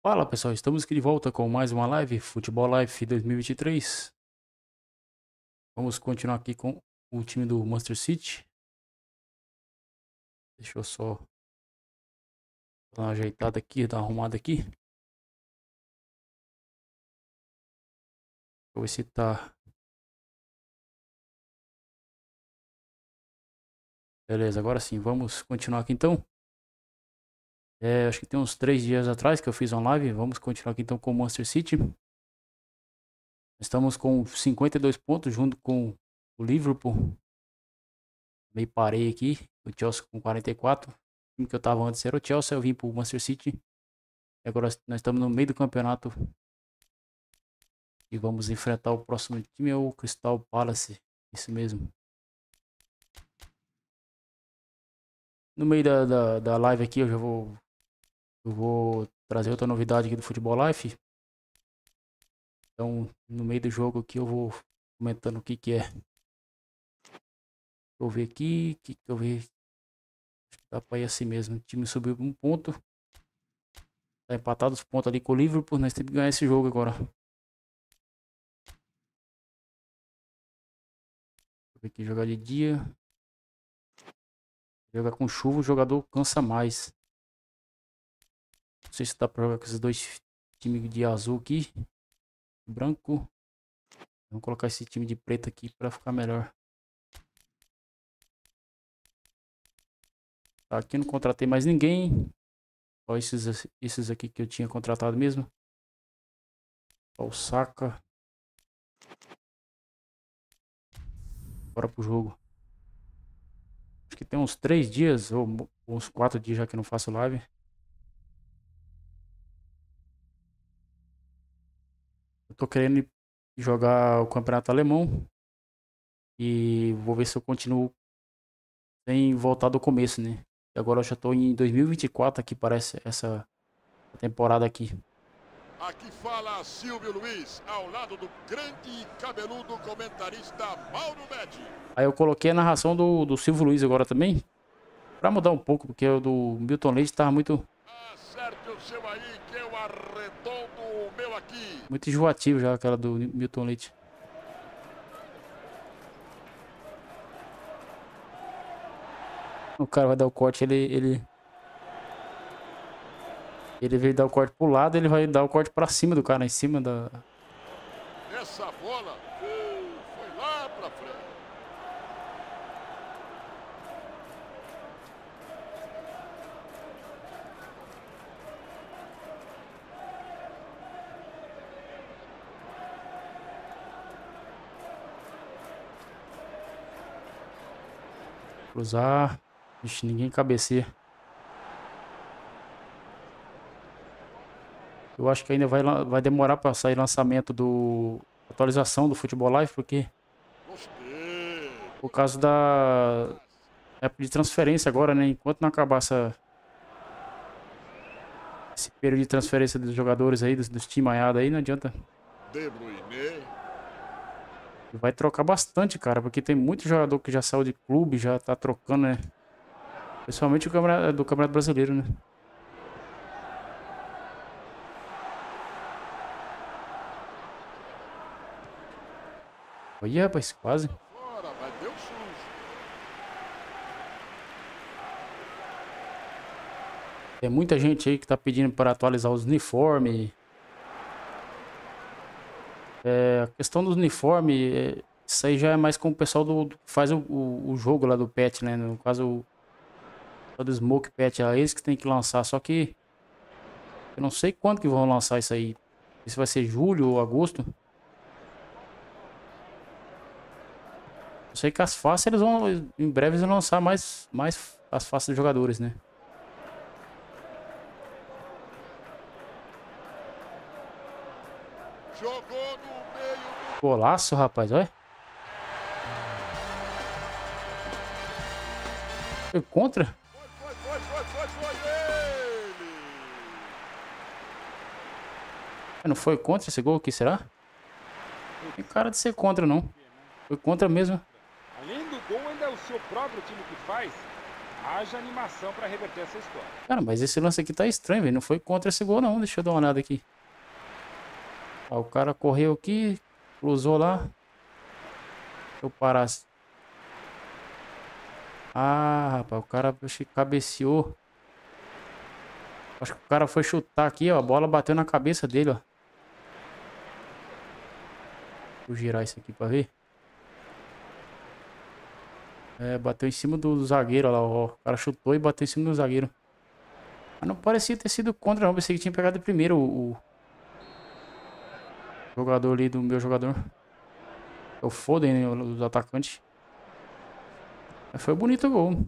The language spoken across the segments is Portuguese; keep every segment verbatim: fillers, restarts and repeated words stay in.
Fala pessoal, estamos aqui de volta com mais uma live, Futebol Live dois mil e vinte e três. Vamos continuar aqui com o time do Manchester City. Deixa eu só dar uma ajeitada aqui, dar uma arrumada aqui. Deixa eu ver se tá... Beleza, agora sim, vamos continuar aqui então. É, acho que tem uns três dias atrás que eu fiz uma live, vamos continuar aqui então com o Manchester City. Estamos com cinquenta e dois pontos junto com o Liverpool. Meio parei aqui, o Chelsea com quarenta e quatro. O time que eu tava antes era o Chelsea, eu vim pro Manchester City. E agora nós estamos no meio do campeonato. E vamos enfrentar o próximo time, é o Crystal Palace. Isso mesmo. No meio da, da, da live aqui eu já vou... Eu vou trazer outra novidade aqui do Futebol Life. Então, no meio do jogo aqui eu vou comentando o que que é. Deixa eu ver aqui, o que que eu ver. Acho que dá pra ir assim mesmo. O time subiu um ponto. Tá empatado os pontos ali com o Liverpool. Nós temos que ganhar esse jogo agora. Deixa eu ver aqui, jogar de dia. Jogar com chuva, o jogador cansa mais. Não sei se dá pra jogar com esses dois times de azul aqui. Branco. Vamos colocar esse time de preto aqui pra ficar melhor. Tá, aqui não contratei mais ninguém. Só esses, esses aqui que eu tinha contratado mesmo. Ó, o Saka. Bora pro jogo. Acho que tem uns três dias ou uns quatro dias já que eu não faço live. Eu tô querendo jogar o campeonato alemão. E vou ver se eu continuo sem voltar do começo, né? E agora eu já tô em dois mil e vinte e quatro aqui, parece, essa temporada aqui. Aqui fala Silvio Luiz, ao lado do grande e cabeludo comentarista Mauro Betti. Aí eu coloquei a narração do, do Silvio Luiz agora também. Pra mudar um pouco, porque o do Milton Leite tava muito... Acerte o seu aí, que eu arredondo o meu aqui. Muito enjoativo já, aquela do Milton Leite. O cara vai dar o corte, ele... Ele, ele veio dar o corte pro lado, ele vai dar o corte pra cima do cara, em cima da... Essa bola uh, foi lá pra frente. Cruzar. Vixe, ninguém cabeceia. Eu acho que ainda vai, vai demorar para sair lançamento do... Atualização do Futebol Live, porque... Gostei. Por causa da... época de transferência agora, né? Enquanto não acabar essa... Esse período de transferência dos jogadores aí, dos, dos times maiados aí, não adianta. De Bruyne. Vai trocar bastante, cara, porque tem muito jogador que já saiu de clube, já tá trocando, né? Principalmente o campeonato, do Campeonato Brasileiro, né? Olha, rapaz, quase. Fora, mas deu sujo. Tem muita gente aí que tá pedindo para atualizar os uniformes. É, a questão dos uniformes, é, isso aí já é mais com o pessoal do, do que faz o, o, o jogo lá do patch, né? No caso, o do Smoke Patch, é eles que tem que lançar. Só que eu não sei quando que vão lançar isso aí. Se vai ser julho ou agosto. Eu sei que as faces eles vão, em breve, eles vão lançar mais, mais as faces dos jogadores, né? Jogou no meio do... Golaço, rapaz, olha. Foi contra? Foi, foi, foi, foi, foi, foi ele. Não foi contra esse gol aqui, será? Tem cara de ser contra, não. Foi contra mesmo. Além do gol, ainda é o seu próprio time que faz. Haja animação para reverter essa história. Cara, mas esse lance aqui tá estranho, velho. Não foi contra esse gol, não. Deixa eu dar uma olhada aqui. Ó, o cara correu aqui, cruzou lá. Deixa eu parar. Ah, rapaz, o cara acho que cabeceou. Acho que o cara foi chutar aqui, ó. A bola bateu na cabeça dele, ó. Vou girar isso aqui pra ver. É, bateu em cima do zagueiro, ó lá, ó. O cara chutou e bateu em cima do zagueiro. Mas não parecia ter sido contra, não. Pensei que tinha pegado primeiro o, o jogador ali do meu jogador. É o Foden, né, os atacantes. Mas foi bonito o gol.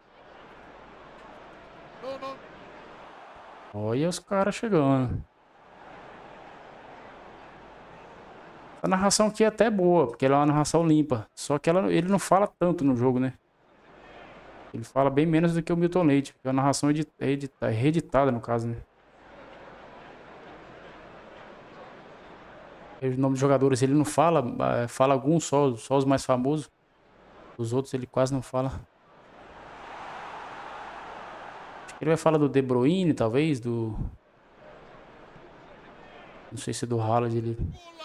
Olha os caras chegando. A narração aqui é até boa, porque ela é uma narração limpa. Só que ela, ele não fala tanto no jogo, né? Ele fala bem menos do que o Milton Leite, porque a narração é, edit, é, edit, é reeditada, no caso, né? E o nome dos jogadores ele não fala, fala alguns só, só os mais famosos. Os outros ele quase não fala. Acho que ele vai falar do De Bruyne, talvez, do... Não sei se é do Haaland ele...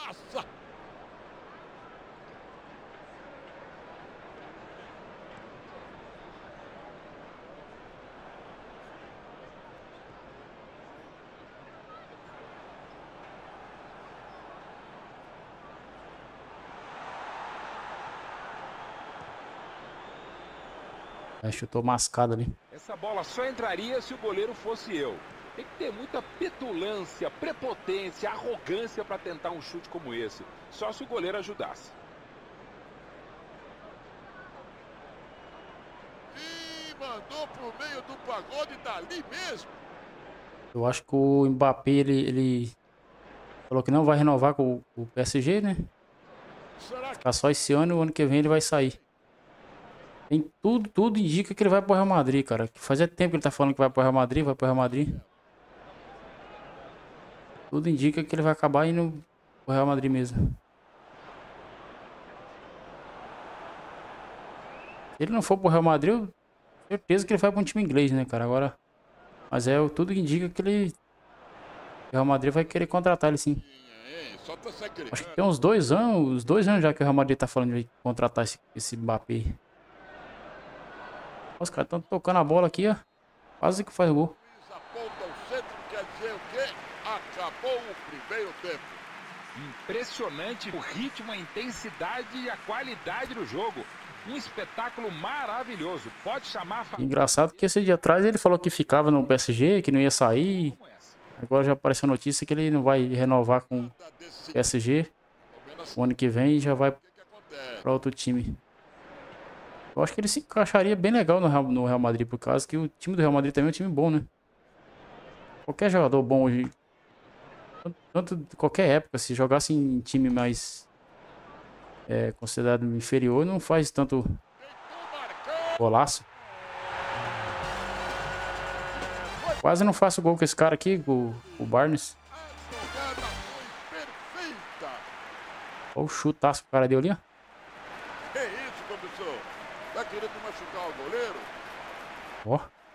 Aí chutou mascado ali. Essa bola só entraria se o goleiro fosse eu. Tem que ter muita petulância, prepotência, arrogância para tentar um chute como esse. Só se o goleiro ajudasse. E mandou pro meio do pagode dali mesmo. Eu acho que o Mbappé, ele, ele falou que não vai renovar com o, o P S G, né? Será que Ficar só esse ano e o ano que vem ele vai sair. Tem tudo, tudo indica que ele vai pro Real Madrid, cara. Que fazia tempo que ele tá falando que vai pro Real Madrid, vai pro Real Madrid. Tudo indica que ele vai acabar indo pro Real Madrid mesmo. Se ele não for pro Real Madrid, eu tenho certeza que ele vai pra um time inglês, né, cara? Agora, mas é tudo indica que ele... O Real Madrid vai querer contratar ele, sim. hein? Só tá segredando. Acho que tem uns dois anos, uns dois anos já que o Real Madrid tá falando de contratar esse, esse Mbappé. Os caras estão tocando a bola aqui, ó. Quase que faz o gol. Aponta o centro, quer dizer o quê? Acabou o primeiro tempo. Impressionante o ritmo, a intensidade e a qualidade do jogo. Um espetáculo maravilhoso. Pode chamar... Engraçado que esse dia atrás ele falou que ficava no P S G, que não ia sair. Agora já apareceu a notícia que ele não vai renovar com o P S G. O ano que vem já vai para outro time. Eu acho que ele se encaixaria bem legal no Real, no Real Madrid, por causa que o time do Real Madrid também é um time bom, né? Qualquer jogador bom hoje, tanto de qualquer época, se jogasse em time mais é, considerado inferior, não faz tanto golaço. Quase não faço gol com esse cara aqui, o, o Barnes. A jogada foi perfeita. Olha o chutaço que o cara deu ali, ó. Que isso, professor? Tá querendo machucar o goleiro? Ó.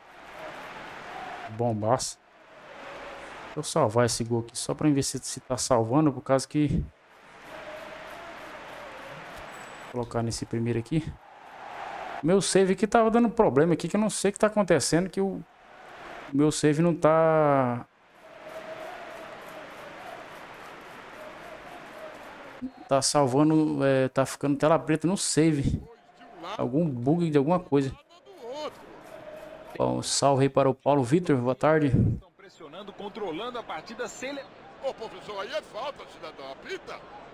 Bombaço. Deixa eu salvar esse gol aqui só pra ver se, se tá salvando, por causa que... Vou colocar nesse primeiro aqui. Meu save aqui tava dando problema aqui, que eu não sei o que tá acontecendo, que o meu save não tá... Tá salvando, é, tá ficando tela preta no save. Algum bug de alguma coisa. Bom, salve aí para o Paulo Vitor, boa tarde. Estão pressionando, controlando a partida sem... Ô, professor, aí é falta, cidadão. Apita.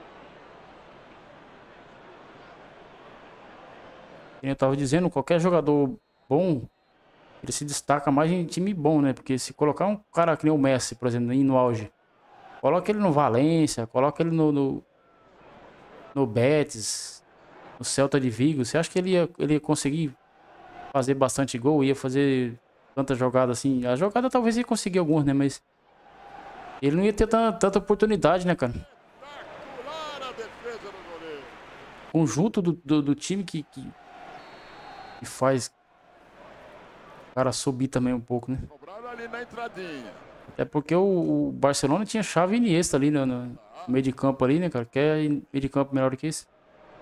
Como eu tava dizendo, qualquer jogador bom, ele se destaca mais em time bom, né? Porque se colocar um cara que nem o Messi, por exemplo, no auge, coloca ele no Valência, coloca ele no, no, no Betis, no Celta de Vigo, você acha que ele ia, ele ia conseguir fazer bastante gol, ia fazer tanta jogada assim? A jogada talvez ia conseguir alguns, né? Mas ele não ia ter tanta, tanta oportunidade, né, cara? Espetacular a defesa do goleiro. Conjunto do, do, do time que, que, que faz O cara subir também um pouco, né? Cobraram ali na entradinha. Até porque o, o Barcelona tinha Xavi e Iniesta ali no, no meio de campo ali, né, cara? Quer meio de campo melhor do que esse?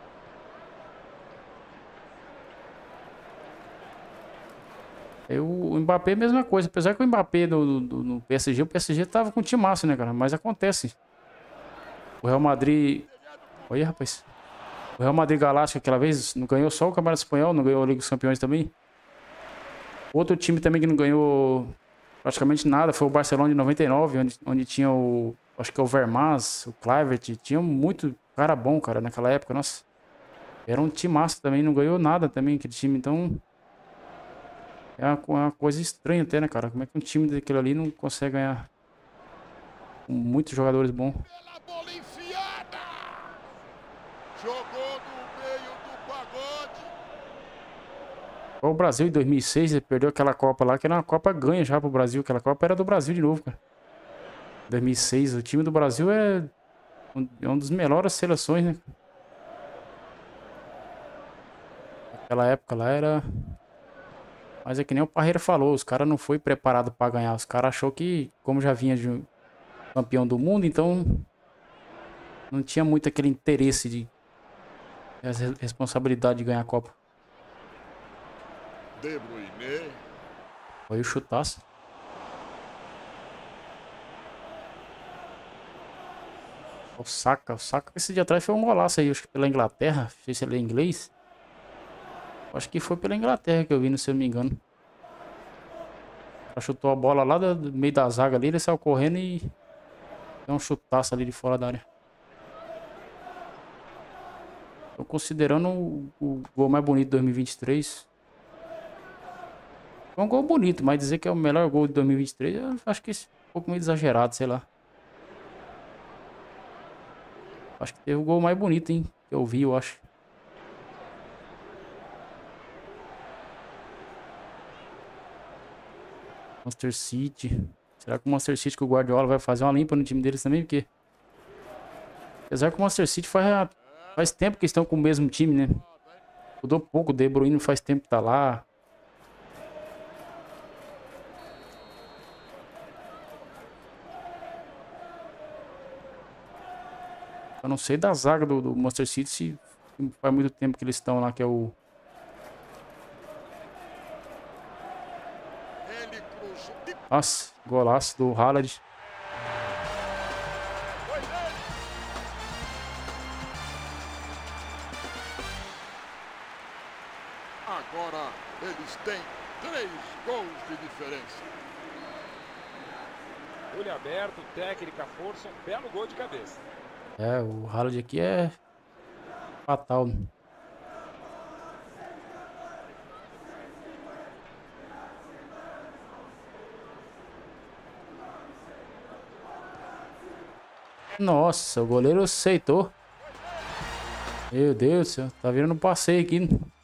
Aí o Mbappé, mesma coisa. Apesar que o Mbappé no, no, no P S G, o P S G tava com um timaço, né, cara? Mas acontece. O Real Madrid... Olha, rapaz. O Real Madrid Galáctico aquela vez não ganhou só o Campeonato Espanhol, não ganhou a Liga dos Campeões também. Outro time também que não ganhou praticamente nada foi o Barcelona de noventa e nove, onde, onde tinha o... Acho que é o Vermaas, o Kluivert. Tinha muito cara bom, cara, naquela época. Nossa. Era um timaço também, não ganhou nada também aquele time, então... É uma, uma coisa estranha até, né, cara? Como é que um time daquele ali não consegue ganhar com muitos jogadores bons? Pela bola enfiada. Jogou no meio do pagode. O Brasil em dois mil e seis, ele perdeu aquela Copa lá, que era uma Copa ganha já pro Brasil. Aquela Copa era do Brasil de novo, cara. dois mil e seis, o time do Brasil é um, é uma das melhores seleções, né? Naquela época lá era... Mas é que nem o Parreira falou, os caras não foi preparado pra ganhar. Os caras achou que, como já vinha de um campeão do mundo, então não tinha muito aquele interesse de essa responsabilidade de ganhar a Copa. De Bruyne. Foi o chutaço. O Saka, o Saka esse dia atrás foi um golaço aí, acho que pela Inglaterra, não sei se ele é inglês. Acho que foi pela Inglaterra que eu vi, se eu não me engano. Ela chutou a bola lá do meio da zaga ali, ele saiu correndo e deu um chutaço ali de fora da área. Tô considerando o, o gol mais bonito de dois mil e vinte e três. Foi um gol bonito, mas dizer que é o melhor gol de dois mil e vinte e três, eu acho que é um pouco meio exagerado, sei lá. Acho que teve o gol mais bonito, hein, que eu vi, eu acho. Manchester City. Será que o Manchester City, que o Guardiola vai fazer uma limpa no time deles também? Porque apesar que o Manchester City faz, faz tempo que estão com o mesmo time, né? Mudou pouco, o De Bruyne faz tempo que tá lá. Eu não sei da zaga do, do Manchester City se faz muito tempo que eles estão lá, que é o... Ele cruzou. Nossa, golaço do Haaland. Foi ele. Agora eles têm três gols de diferença. Olho aberto, técnica, força, um belo gol de cabeça. É, o Haaland aqui é fatal. Nossa, o goleiro aceitou. Meu Deus do céu, tá virando um passeio aqui.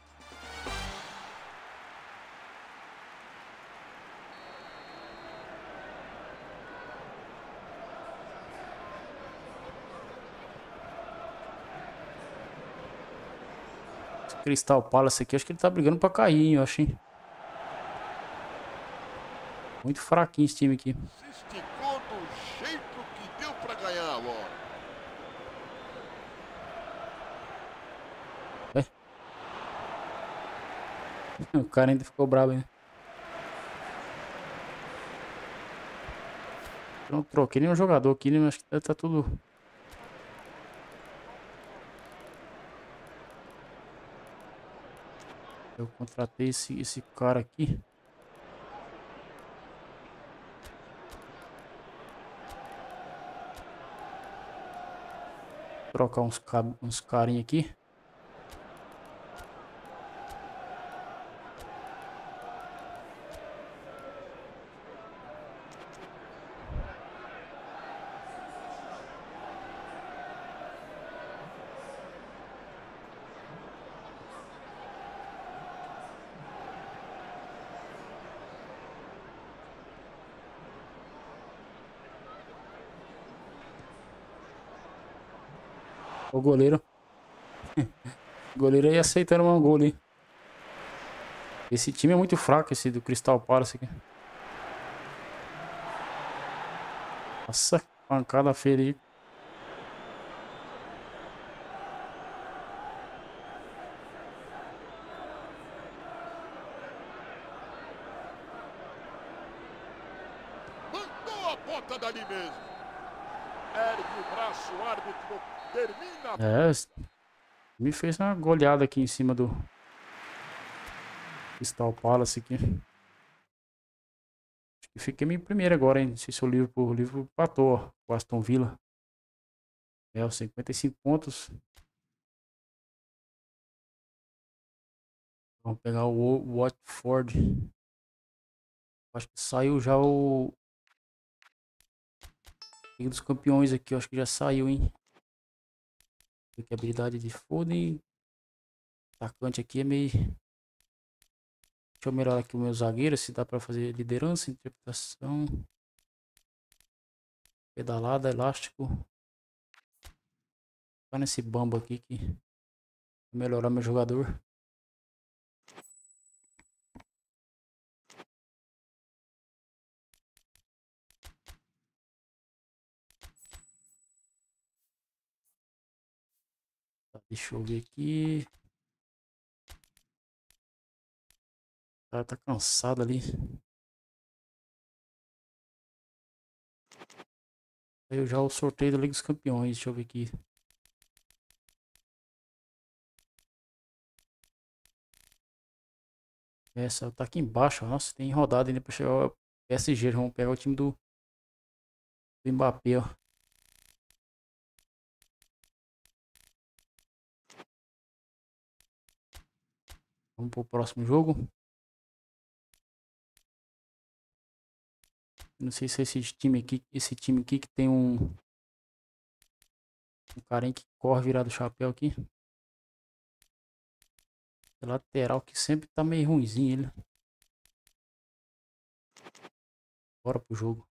Crystal Palace aqui, acho que ele tá brigando pra cair, hein, eu acho, hein? Muito fraquinho esse time aqui. Se esticou do jeito que deu para ganhar a bola. O cara ainda ficou bravo ainda. Eu não troquei nenhum jogador aqui, né? Acho que tá tudo... Eu contratei esse, esse cara aqui. Vou trocar uns, uns carinha aqui. O goleiro. O goleiro aí aceitando um gol ali. Esse time é muito fraco, esse do Crystal Palace aqui. Nossa, pancada feia aí. Mandou a ponta dali mesmo. Ergue o braço, o árbitro termina. É, me fez uma goleada aqui em cima do Crystal Palace aqui. Acho que fiquei em primeiro agora, hein? Não sei se o Liverpool, o Liverpool empatou, ó, o Aston Villa. É, os cinquenta e cinco pontos. Vamos pegar o Watford. Acho que saiu já o Liga dos Campeões aqui. Eu acho que já saiu, hein? Porque a habilidade de Foden. Atacante aqui é meio... Deixa eu melhorar aqui o meu zagueiro. Se dá pra fazer liderança, interpretação. Pedalada, elástico. Ficar nesse bambo aqui que vai melhorar meu jogador. Tá, deixa eu ver aqui. O cara tá cansado ali. Saiu já o sorteio da Liga dos Campeões. Deixa eu ver aqui. Essa tá aqui embaixo. Nossa, tem rodada ainda pra chegar o P S G. Vamos pegar o time do, do Mbappé, ó. Vamos pro próximo jogo. Não sei se esse time aqui, esse time aqui que tem um um carinha que corre virado o chapéu aqui. É lateral que sempre tá meio ruinzinho ele. Bora pro jogo.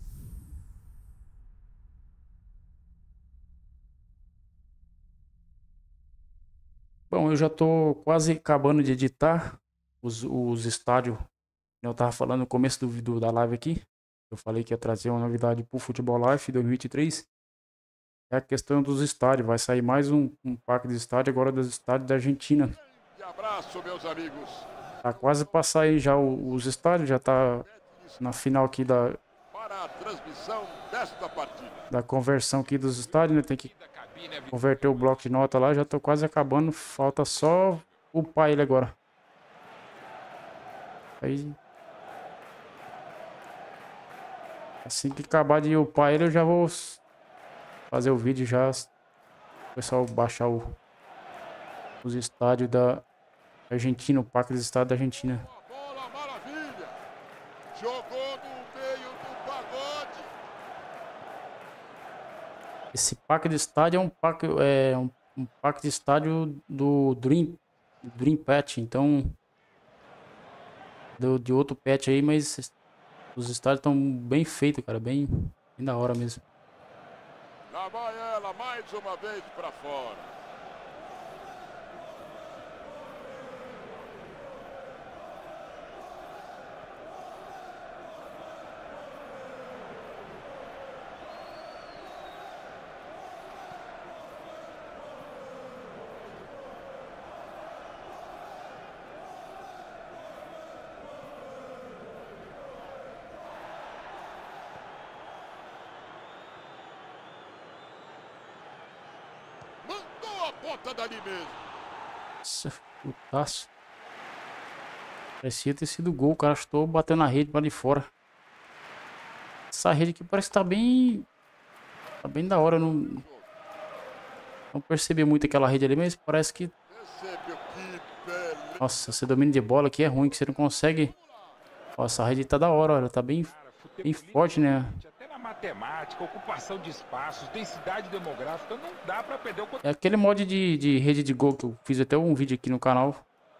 Bom, eu já tô quase acabando de editar os, os estádios. Eu tava falando no começo do vídeo da live aqui. Eu falei que ia trazer uma novidade pro Futebol Life dois mil e vinte e três. É a questão dos estádios. Vai sair mais um, um parque de estádio agora dos estádios da Argentina. E abraço, meus amigos. Tá quase pra sair já o, os estádios. Já tá na final aqui da, Para a transmissão desta partida. da conversão aqui dos estádios, né? Tem que converter o bloco de nota lá. Já tô quase acabando. Falta só upar ele agora. Aí... Assim que acabar de upar ele, eu já vou fazer o vídeo já. O pessoal baixar o, os estádios da Argentina, o parque dos estádios da Argentina. Bola, maravilha. Jogou no meio do pagode. Esse parque de estádio é um parque, é um, um parque de estádio do Dream, Dream Pet, então do, de outro pet aí, mas os estádios estão bem feitos, cara, bem, bem da hora mesmo. Lá vai ela mais uma vez para fora. Mandou a ponta dali mesmo. Nossa, putaço. Parecia ter sido gol, o cara chutou, bateu na rede para de fora. Essa rede aqui parece que tá bem, tá bem da hora, eu não, não percebi muito aquela rede ali, mas parece que... Recebeu que beleza. Nossa, esse domínio de bola aqui é ruim, que você não consegue... Nossa, a rede tá da hora, ela tá bem, bem forte, né? Até na matemática, ocupação de espaços, densidade demográfica, não dá pra perder o... É aquele mod de, de rede de gol que eu fiz até um vídeo aqui no canal.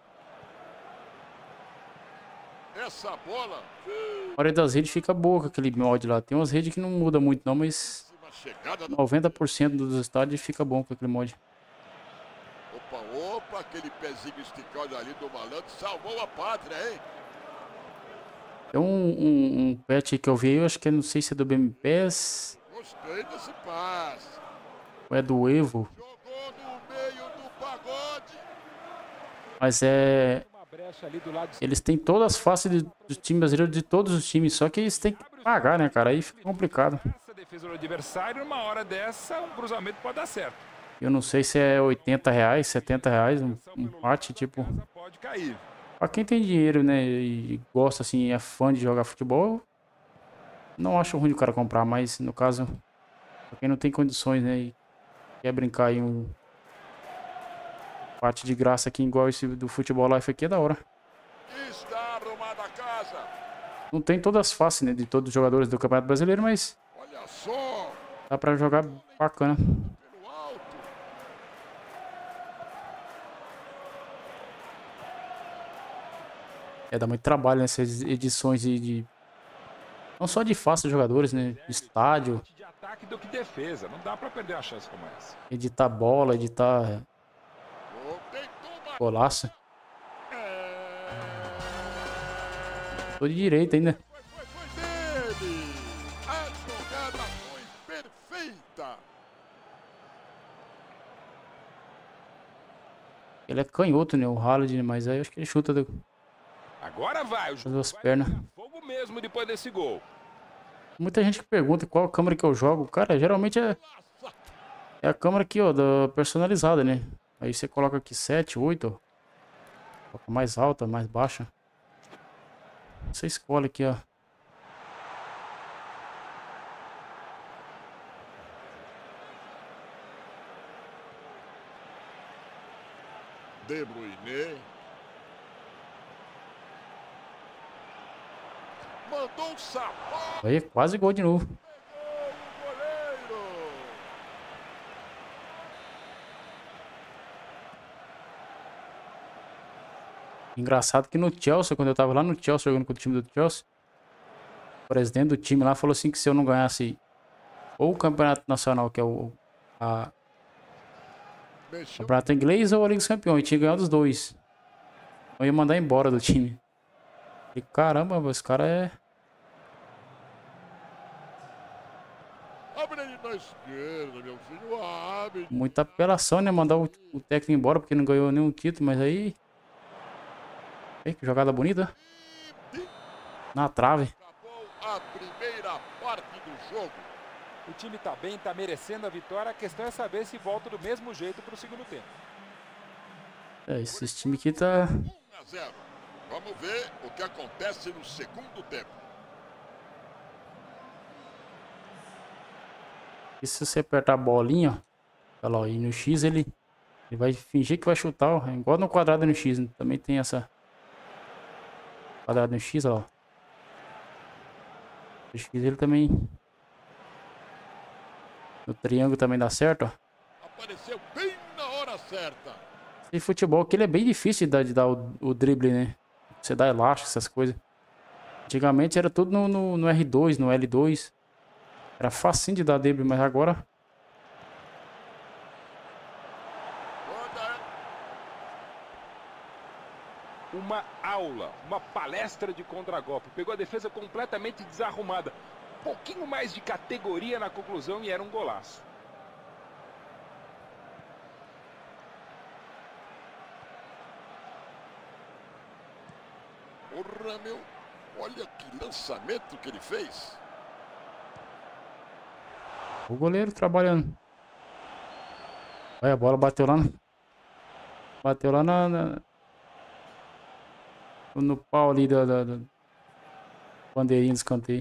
Essa bola. A maioria das redes fica boa com aquele mod lá. Tem umas redes que não muda muito não, mas Uma chegada do... noventa por cento dos estádios fica bom com aquele mod. Opa, opa. Opa, aquele pezinho esticado ali do malandro salvou a pátria, hein? Tem um, um, um pet que eu vi, eu acho que eu não sei se é do B M P S Gostei desse passe. ou é do Evo. Jogou no meio do pagode. Mas é... Uma brecha ali do lado esquerdo. Eles têm todas as faces de- do time brasileiro, de todos os times, só que eles têm que pagar, né, cara? Aí fica complicado. Essa defesa do adversário, numa hora dessa, um cruzamento pode dar certo. Eu não sei se é oitenta reais, setenta reais, um um empate, tipo... Casa pode cair. Pra quem tem dinheiro, né, e gosta, assim, é fã de jogar futebol, não acho ruim o cara comprar, mas no caso, pra quem não tem condições, né, e quer brincar em um empate de graça aqui, igual esse do Futebol Life aqui, é da hora. Está arrumada a casa. Não tem todas as faces, né, de todos os jogadores do Campeonato Brasileiro, mas Olha só. dá pra jogar bacana. Pelo alto. É, dá muito trabalho nessas edições de... de- não só de face dos jogadores, né, de estádio, De ataque do que defesa. Não dá pra perder uma chance como essa. editar bola, editar Oh, deitou uma... golaço. É... Tô de direita ainda. Foi, foi, foi dele. A jogada foi perfeita. Ele é canhoto, né? O Haaland, mas aí eu acho que ele chuta do- Agora vai. O com as jogo duas vai pernas. pegar fogo mesmo depois desse gol. Muita gente que pergunta qual câmera que eu jogo. Cara, geralmente é, é a câmera aqui, ó, da personalizada, né? Aí você coloca aqui sete, oito, ó. Coloca mais alta, mais baixa. Você escolhe aqui, ó. De Bruyne. Mandou um sapato. Aí é quase gol de novo. Pegou o goleiro. Engraçado que no Chelsea, quando eu tava lá no Chelsea, jogando com o time do Chelsea, o presidente do time lá falou assim que se eu não ganhasse ou o Campeonato Nacional, que é o a, Mexeu. Campeonato Inglês ou a Liga dos Campeões, tinha ganhado os dois. Eu ia mandar embora do time. E caramba, esse cara é... Abre ele na esquerda, meu filho. Abre. muita apelação, né? Mandar o, o técnico embora porque não ganhou nenhum título, mas aí... Ei, que jogada bonita. Na trave. Acabou a primeira parte do jogo. O time tá bem, tá merecendo a vitória. A questão é saber se volta do mesmo jeito pro segundo tempo. É, esse time aqui tá... um a zero. Vamos ver o que acontece no segundo tempo. E se você apertar a bolinha, ó, olha lá, ó, e no X ele, ele vai fingir que vai chutar, ó, é igual no quadrado e no X, né? Também tem essa... Quadrado no X, ó. No X ele também... No triângulo também dá certo, ó. Apareceu bem na hora certa. E futebol que ele é bem difícil de dar, de dar o, o drible, né? Você dá elástico, essas coisas. Antigamente era tudo no, no, no R dois, no L dois. Era facinho de dar drible, mas agora... Roda. Uma aula, uma palestra de contragolpe. Pegou a defesa completamente desarrumada. Um pouquinho mais de categoria na conclusão e era um golaço. Porra, meu. Olha que lançamento que ele fez. O goleiro trabalhando. Olha, a bola bateu lá no... Bateu lá na... na- no pau ali da... da, da... bandeirinha do escanteio.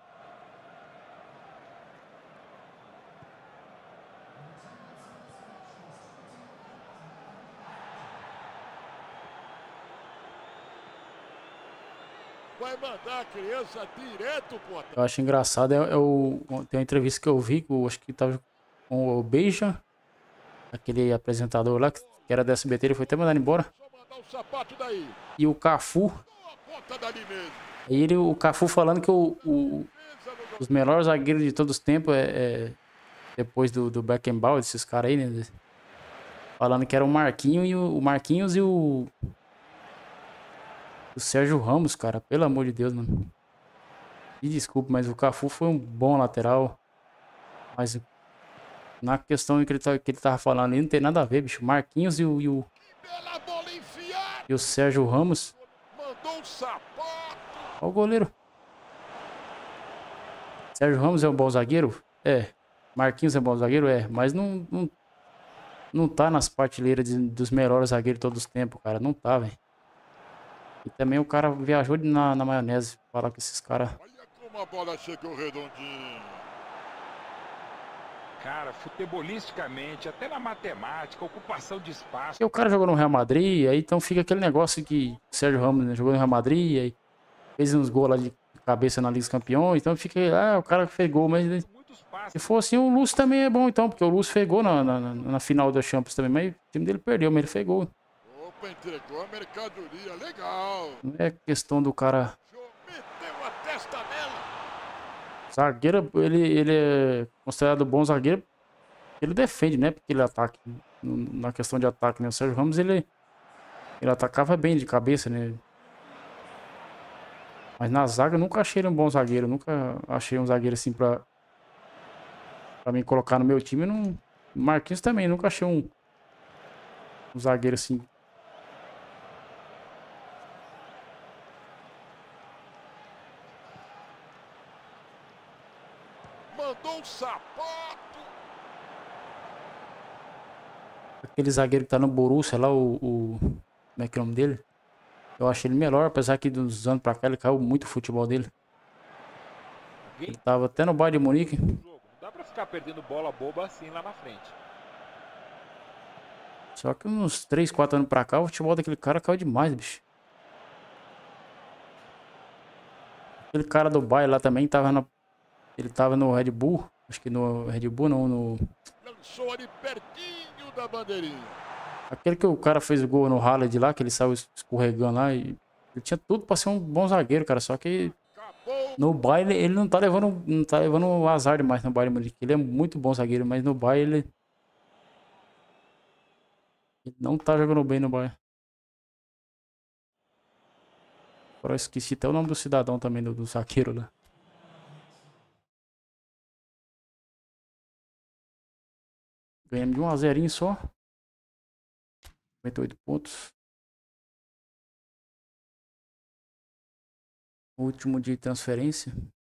Vai mandar a criança direto pro ataque. Eu acho engraçado, é, é o... Tem uma entrevista que eu vi, que eu acho que tava com o Beija, aquele apresentador lá, que que era da S B T, ele foi até mandado embora. Só mandar o sapato daí. E o Cafu, Dou a conta dali mesmo. aí ele, o Cafu falando que o, o- Pensa no os melhores zagueiros de todos os tempos é, é depois do, do Beckenbauer, desses caras aí, né? Falando que era o Marquinhos e o, o Marquinhos e o... O Sérgio Ramos, cara. Pelo amor de Deus, mano. Me desculpe, mas o Cafu foi um bom lateral. Mas na questão que ele, tá, que ele tava falando ali, não tem nada a ver, bicho. Marquinhos e o... E o, Bela bola enfiada. e o Sérgio Ramos. Mandou um sapato. Olha o goleiro. Sérgio Ramos é um bom zagueiro? É. Marquinhos é um bom zagueiro? É. Mas não... não Não tá nas prateleiras de, dos melhores zagueiros de todos os tempos, cara. Não tá, velho. E também o cara viajou na, na maionese. Falar com esses caras. Olha como a bola chegou redondinha. Cara, futebolisticamente, até na matemática, ocupação de espaço. Porque o cara jogou no Real Madrid, aí então fica aquele negócio que o Sérgio Ramos, né, jogou no Real Madrid, aí fez uns gols lá de cabeça na Liga dos Campeões. Então fica, ah, o cara fez gol, mas Muitos passos. se for assim, o Lúcio também é bom, então, porque o Lúcio fez gol na, na, na- na final da Champions também, mas o time dele perdeu, mas ele fez gol. Opa, entregou a mercadoria. Legal. Não é questão do cara. Meteu a testa nela. Zagueiro, ele, ele é considerado bom zagueiro. Ele defende, né? Porque ele ataca. no- Na questão de ataque, né? O Sérgio Ramos, ele, ele atacava bem de cabeça, né? Mas na zaga eu nunca achei ele um bom zagueiro. Nunca achei um zagueiro assim pra, pra mim colocar no meu time. Não... Marquinhos também, nunca achei um, um zagueiro assim. Mandou um sapato. Aquele zagueiro que tá no Borussia lá, o, o... Como é que é o nome dele? Eu achei ele melhor, apesar que dos anos pra cá ele caiu muito o futebol dele. Ele tava até no Bayern de Munique. Jogo. Não dá pra ficar perdendo bola boba assim lá na frente. Só que uns três, quatro anos pra cá, o futebol daquele cara caiu demais, bicho. Aquele cara do Bayern lá também tava na... Ele tava no Red Bull. Acho que no Red Bull não, no... Lançou ali pertinho da bandeirinha. Aquele que o cara fez o gol no Haaland lá, que ele saiu escorregando lá. E... Ele tinha tudo pra ser um bom zagueiro, cara. Só que Acabou. no Bayern ele não tá levando, não tá levando azar demais no Bayern de Munique. Ele é muito bom zagueiro, mas no Bayern ele... ele não tá jogando bem no Bayern. Agora eu esqueci até o nome do cidadão também, do, do zagueiro lá. Ganhamos de um a zero só. cinquenta e oito pontos. Último de transferência.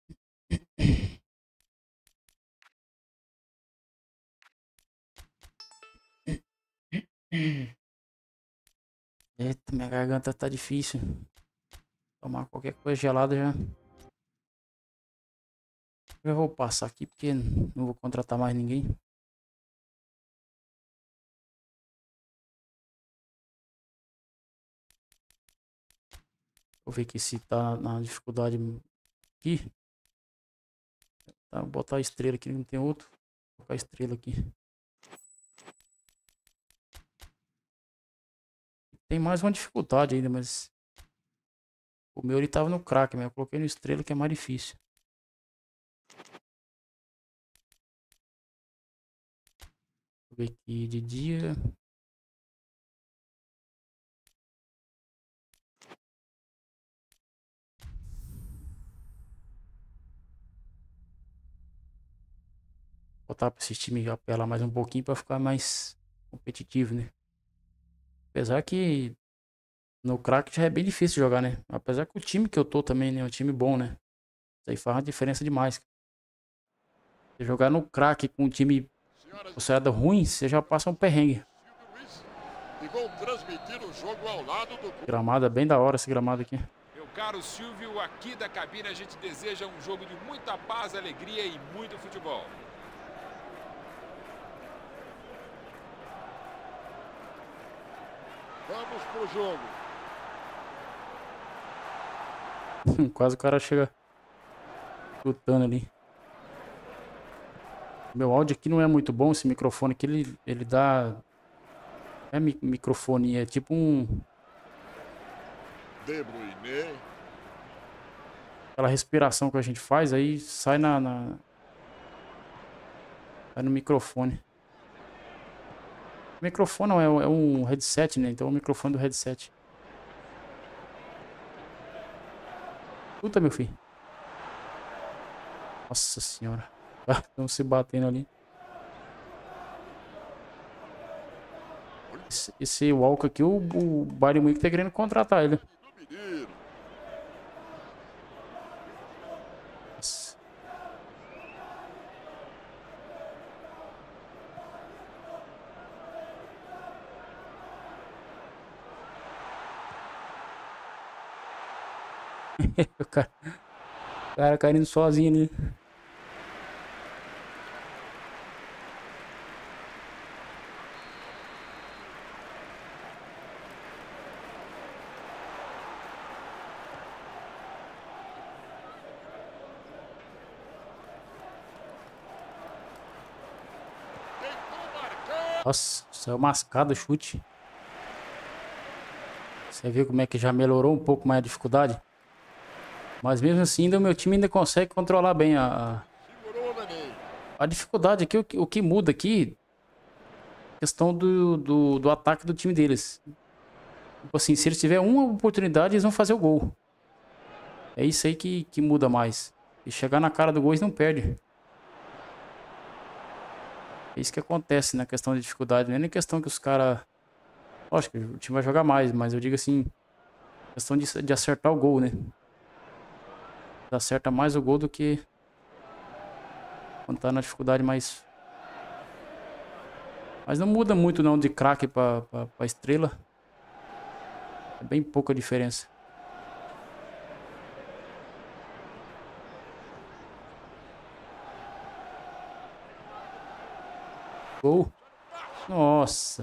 Eita, minha garganta tá difícil. Tomar qualquer coisa gelada já. Já vou passar aqui porque não vou contratar mais ninguém. Vou ver aqui se tá na dificuldade aqui. Tá, vou botar a estrela aqui, não tem outro. Vou colocar a estrela aqui. Tem mais uma dificuldade ainda, mas... O meu ele tava no crack, mas eu coloquei no estrela que é mais difícil. Vou ver aqui de dia. Botar pra esse time apelar mais um pouquinho pra ficar mais competitivo, né? Apesar que no crack já é bem difícil jogar, né? Apesar que o time que eu tô também, né? É um time bom, né? Isso aí faz uma diferença demais. Você jogar no crack com um time Senhoras e considerado ruim, você já passa um perrengue. Silvio Luiz. E vão transmitir o jogo ao lado do... Gramado é bem da hora esse gramado aqui. Meu caro Silvio, aqui da cabine a gente deseja um jogo de muita paz, alegria e muito futebol. Vamos pro jogo. Quase o cara chega chutando ali. Meu áudio aqui não é muito bom, esse microfone aqui, ele, ele dá... É mi microfone, é tipo um... De Bruyne. Aquela respiração que a gente faz, aí sai na... na... Sai no microfone. Microfone não, é, um- é um headset, né? Então é o microfone do headset. Puta, meu filho. Nossa senhora. Estão se batendo ali. Esse, esse Walker aqui, o, o Bayern Munique tá querendo contratar ele. Do menino. Nossa. O cara, o cara caindo sozinho ali. Tentou marcar. Nossa, saiu mascado o chute. Você viu como é que já melhorou um pouco mais a dificuldade? Mas mesmo assim, ainda o meu time ainda consegue controlar bem a, Segurou, Nenê. a dificuldade aqui. O que, o que muda aqui, questão do, do, do ataque do time deles. Tipo assim, se eles tiverem uma oportunidade, eles vão fazer o gol. É isso aí que, que muda mais. E chegar na cara do gol, eles não perdem. É isso que acontece na questão de dificuldade. Não é nem questão que os caras... Lógico, o time vai jogar mais, mas eu digo assim... Questão de, de acertar o gol, né? Acerta mais o gol do que... Quando tá na dificuldade mais... Mas não muda muito não de craque pra, pra, pra estrela. É bem pouca diferença. Gol. Nossa.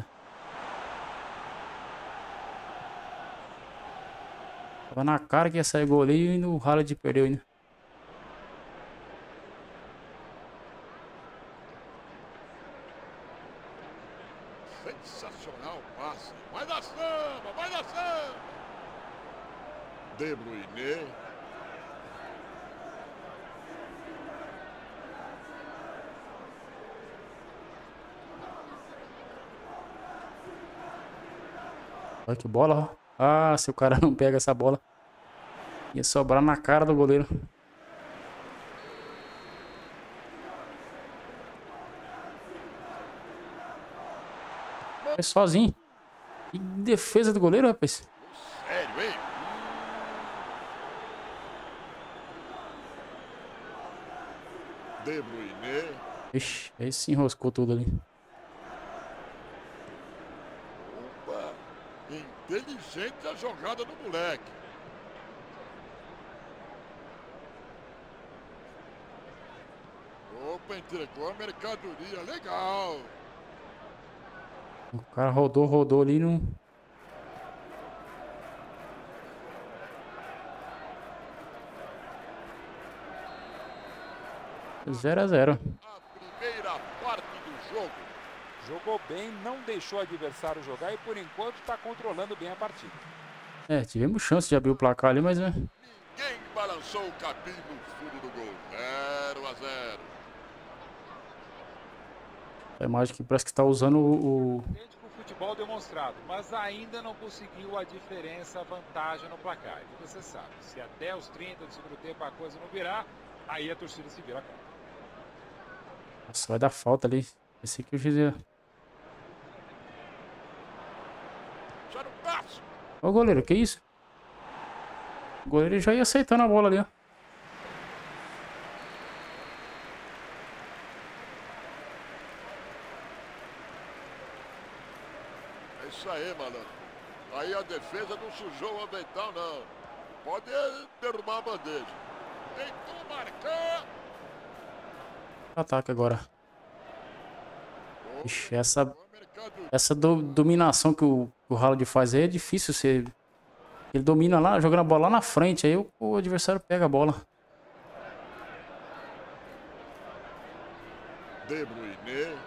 Tava na cara que ia sair gol ali e no Haaland perdeu ainda. Sensacional passe. Vai dar samba, vai dar samba. De Bruyne. Olha que bola, ó. Ah, se o cara não pega essa bola, ia sobrar na cara do goleiro. Foi sozinho. Que defesa do goleiro, rapaz. Sério, hein? De Bruyne. Ixi, aí se enroscou tudo ali. Opa. Inteligente a jogada do moleque. Opa, entregou a mercadoria. Legal. O cara rodou, rodou ali no... zero a zero. A primeira parte do jogo. Jogou bem, não deixou o adversário jogar e por enquanto está controlando bem a partida. É, tivemos chance de abrir o placar ali, mas... Né? Ninguém balançou o capim no fundo do gol. zero a zero. A imagem que parece que está usando o... o... Com o futebol demonstrado, mas ainda não conseguiu a diferença, a vantagem no placar. E você sabe, se até os trinta do segundo tempo a coisa não virar, aí a torcida se vira contra. Nossa, vai dar falta ali. Pensei que o juiz ia... Já no passo. Ô goleiro, que isso? O goleiro já ia aceitando a bola ali, ó. É isso aí, malandro. Aí a defesa não sujou o avental, não. Pode derrubar a bandeja. Tentou marcar. Ataque agora. Ixi, essa, O mercado essa do- dominação que o, que o Haaland faz aí é difícil ser... Ele domina lá, jogando a bola lá na frente, aí o, o adversário pega a bola. De Bruyne.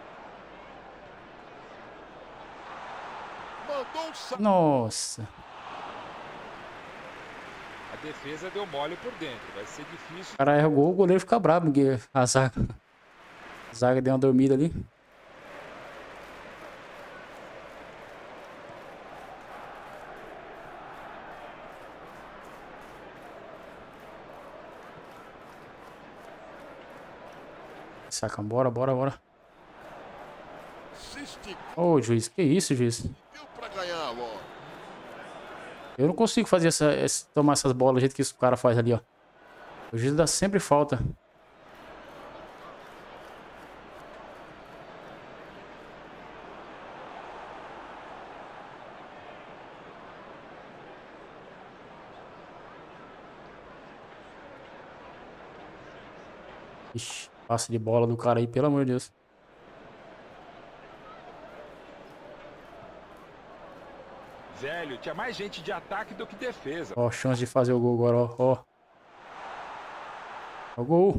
Mandou um sa... Nossa. A defesa deu mole por dentro, vai ser difícil. O cara erra o gol, o goleiro fica bravo, porque a zaga, a zaga deu uma dormida ali. saca. Bora, bora, bora. Se esticou Ô, juiz, que isso, juiz? pra ganhar a bola. Eu não consigo fazer essa, essa- tomar essas bolas do jeito que esse cara faz ali, ó. O juiz dá sempre falta. Ixi, passe de bola do cara aí, pelo amor de Deus. Velho, tinha mais gente de ataque do que defesa. Ó, chance de fazer o gol agora, ó. Ó, ó o gol.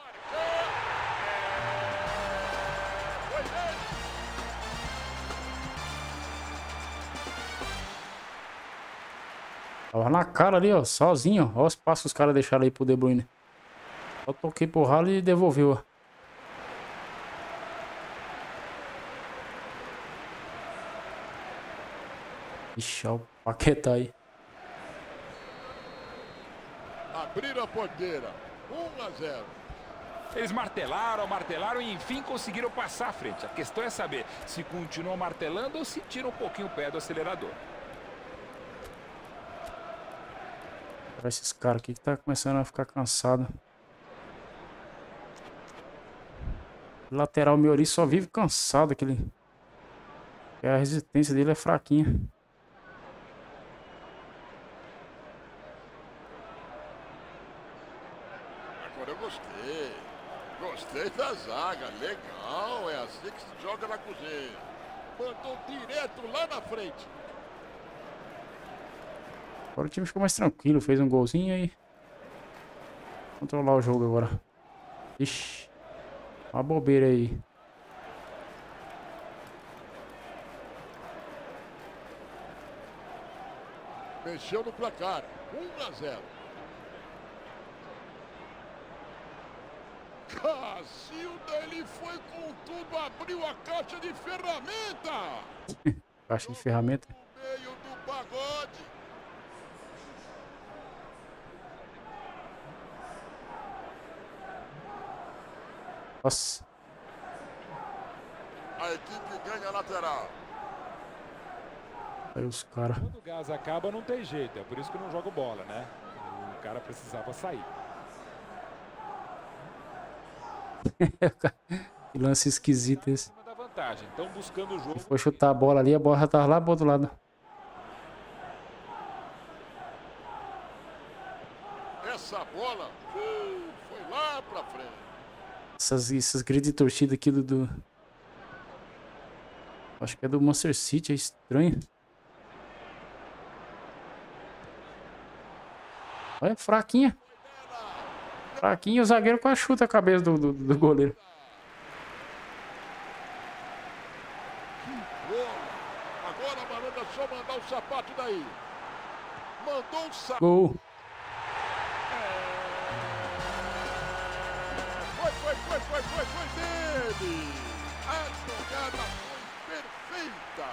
Tava na cara ali, ó, sozinho. Ó os passos que os caras deixaram aí pro De Bruyne. Só toquei pro ralo e devolveu, ó. Ixi, ó o Paquetá aí. Abriram a porteira. um a zero. Eles martelaram, martelaram e enfim conseguiram passar à frente. A questão é saber se continuam martelando ou se tiram um pouquinho o pé do acelerador. Olha esses caras aqui que tá começando a ficar cansado. O lateral meu ali só vive cansado. Aquele... A resistência dele é fraquinha. Agora eu gostei. Gostei da zaga. Legal. É assim que se joga na cozinha. Mandou direto lá na frente. Agora o time ficou mais tranquilo. Fez um golzinho aí. Controlar o jogo agora. Ixi. Uma bobeira aí. Mexeu no placar. um a zero. Cacilda, ele foi com tudo. Abriu a caixa de ferramenta. Caixa de ferramenta. No meio do pagode. Nossa. A equipe ganha a lateral. Aí os caras. Quando o gás acaba não tem jeito, é por isso que eu não jogo bola, né? O cara precisava sair. Que lance esquisito esse. Da vantagem, estão buscando o jogo. Foi chutar a bola ali, a bola já tava lá pro outro lado. Essa bola uh, foi lá pra frente. Essas, esses gritos de torcida aqui do, do... Acho que é do Manchester City, é estranho. Olha, fraquinha. Fraquinha, o zagueiro quase chuta a cabeça do, do, do goleiro. Agora a Maranda só mandar o sapato daí. Mandou um sapato. Gol. Foi, foi, foi, foi, foi, foi dele. A jogada foi perfeita.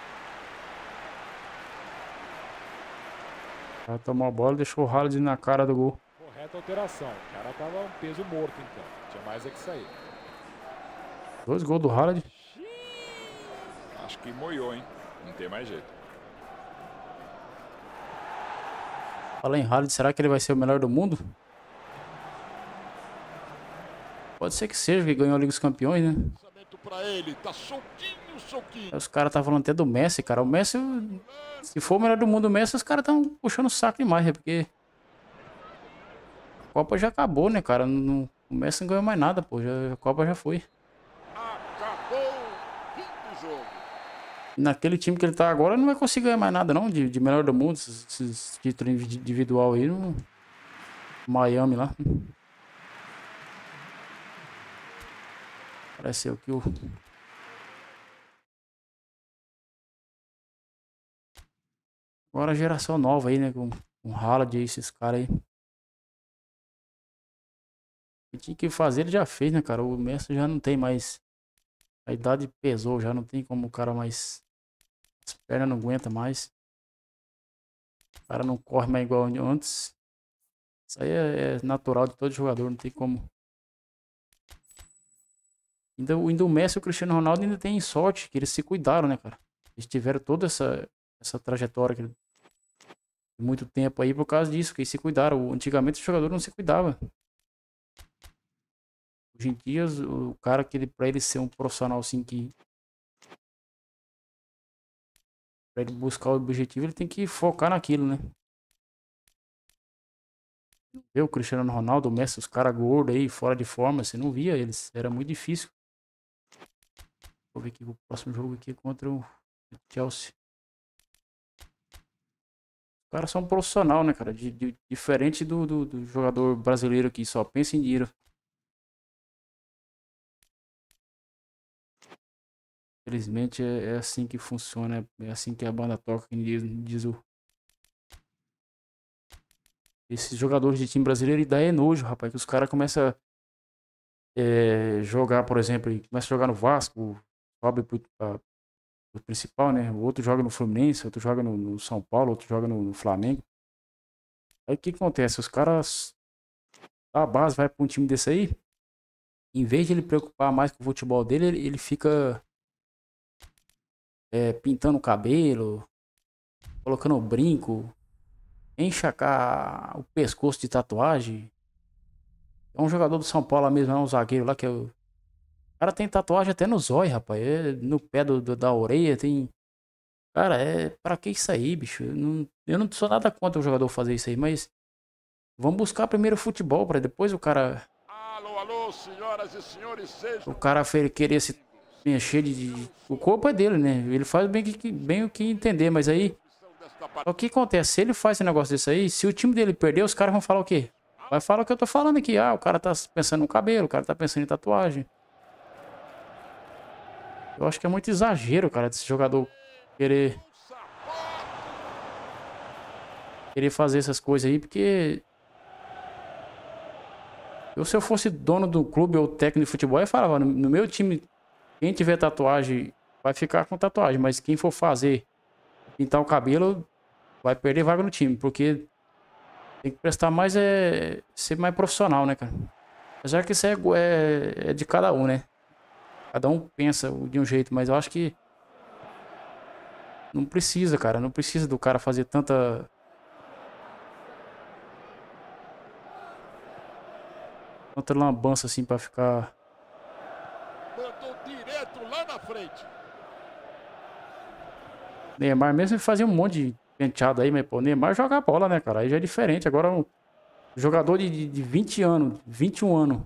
Ela tomou a bola e deixou o Haaland na cara do gol. Correta alteração. O cara tava um peso morto então. Tinha mais é que sair. Dois gols do Haaland. Acho que moiou, hein? Não tem mais jeito. Fala em Haaland, será que ele vai ser o melhor do mundo? Pode ser que seja, que ganhou a Liga dos Campeões, né? Lançamento pra ele, tá soltinho, soltinho. Os caras tá falando até do Messi, cara. O Messi, se for o melhor do mundo, o Messi, os caras tão puxando o saco demais, né? Porque a Copa já acabou, né, cara? Não, o Messi não ganhou mais nada, pô. Já, a Copa já foi. Acabou. Fim do jogo. Naquele time que ele tá agora, não vai conseguir ganhar mais nada, não. De, de melhor do mundo, esses, esses títulos individual aí no Miami lá. Pareceu que o... Agora a geração nova aí, né? Com o Haaland e esses caras aí. O que tinha que fazer, ele já fez, né, cara? O Messi já não tem mais... A idade pesou, já não tem como o cara mais... As pernas não aguentam mais. O cara não corre mais igual antes. Isso aí é, é natural de todo jogador, não tem como... Ainda, o- ainda o Messi e o Cristiano Ronaldo ainda tem sorte, que eles se cuidaram, né, cara? Eles tiveram toda essa, essa trajetória que- de muito tempo aí por causa disso, que eles se cuidaram. Antigamente o jogador não se cuidava. Hoje em dia, os- o cara, que ele, pra ele ser um profissional assim, que pra ele buscar o objetivo, ele tem que focar naquilo, né? Eu, o Cristiano Ronaldo, o Messi, os caras gordos aí, fora de forma, você não via eles. Era muito difícil. Vou ver aqui o próximo jogo aqui contra o Chelsea. Os caras são profissional, né, cara? De, de- diferente do, do, do jogador brasileiro que só pensa em dinheiro. Infelizmente é, é assim que funciona, é assim que a banda toca, como diz, diz o. Esses jogadores de time brasileiro e dá é nojo, rapaz, que os caras começam a é, jogar, por exemplo, e começa a jogar no Vasco, sobe pro, pra- pro principal, né? O outro joga no Fluminense, outro joga no, no São Paulo, outro joga no, no Flamengo. Aí o que acontece? Os caras da base vai pra um time desse aí, em vez de ele preocupar mais com o futebol dele, ele, ele fica é, pintando o cabelo, colocando brinco, enxacar o pescoço de tatuagem. É um jogador do São Paulo lá mesmo, é um zagueiro lá que é o. O cara tem tatuagem até no zóio, rapaz. É no pé do, do- da orelha, tem. Cara, é. Pra que isso aí, bicho? Eu não, eu não sou nada contra o jogador fazer isso aí, mas vamos buscar primeiro o futebol, pra depois o cara. Alô, alô, senhoras e senhores, O sejam cara fe- querer se encher de, de- O corpo é dele, né? Ele faz bem, que, bem o que entender, mas aí. desta O que acontece? Se ele faz esse negócio desse aí, se o time dele perder, os caras vão falar o quê? Vai falar o que eu tô falando aqui. Ah, o cara tá pensando no cabelo, o cara tá pensando em tatuagem. Eu acho que é muito exagero, cara, desse jogador querer, querer fazer essas coisas aí, porque eu, se eu fosse dono do clube ou técnico de futebol, eu falava, no, no meu time, quem tiver tatuagem vai ficar com tatuagem, mas quem for fazer, pintar o cabelo, vai perder vaga no time, porque tem que prestar mais, é, ser mais profissional, né, cara? Apesar que isso é, é, é de cada um, né? Cada um pensa de um jeito, mas eu acho que não precisa, cara. Não precisa do cara fazer tanta, tanta lambança assim pra ficar. mandou direto lá na frente. Neymar mesmo fazia um monte de penteado aí, mas pô, Neymar joga bola, né, cara? Aí já é diferente. Agora um jogador de, de, de vinte anos, vinte e um anos,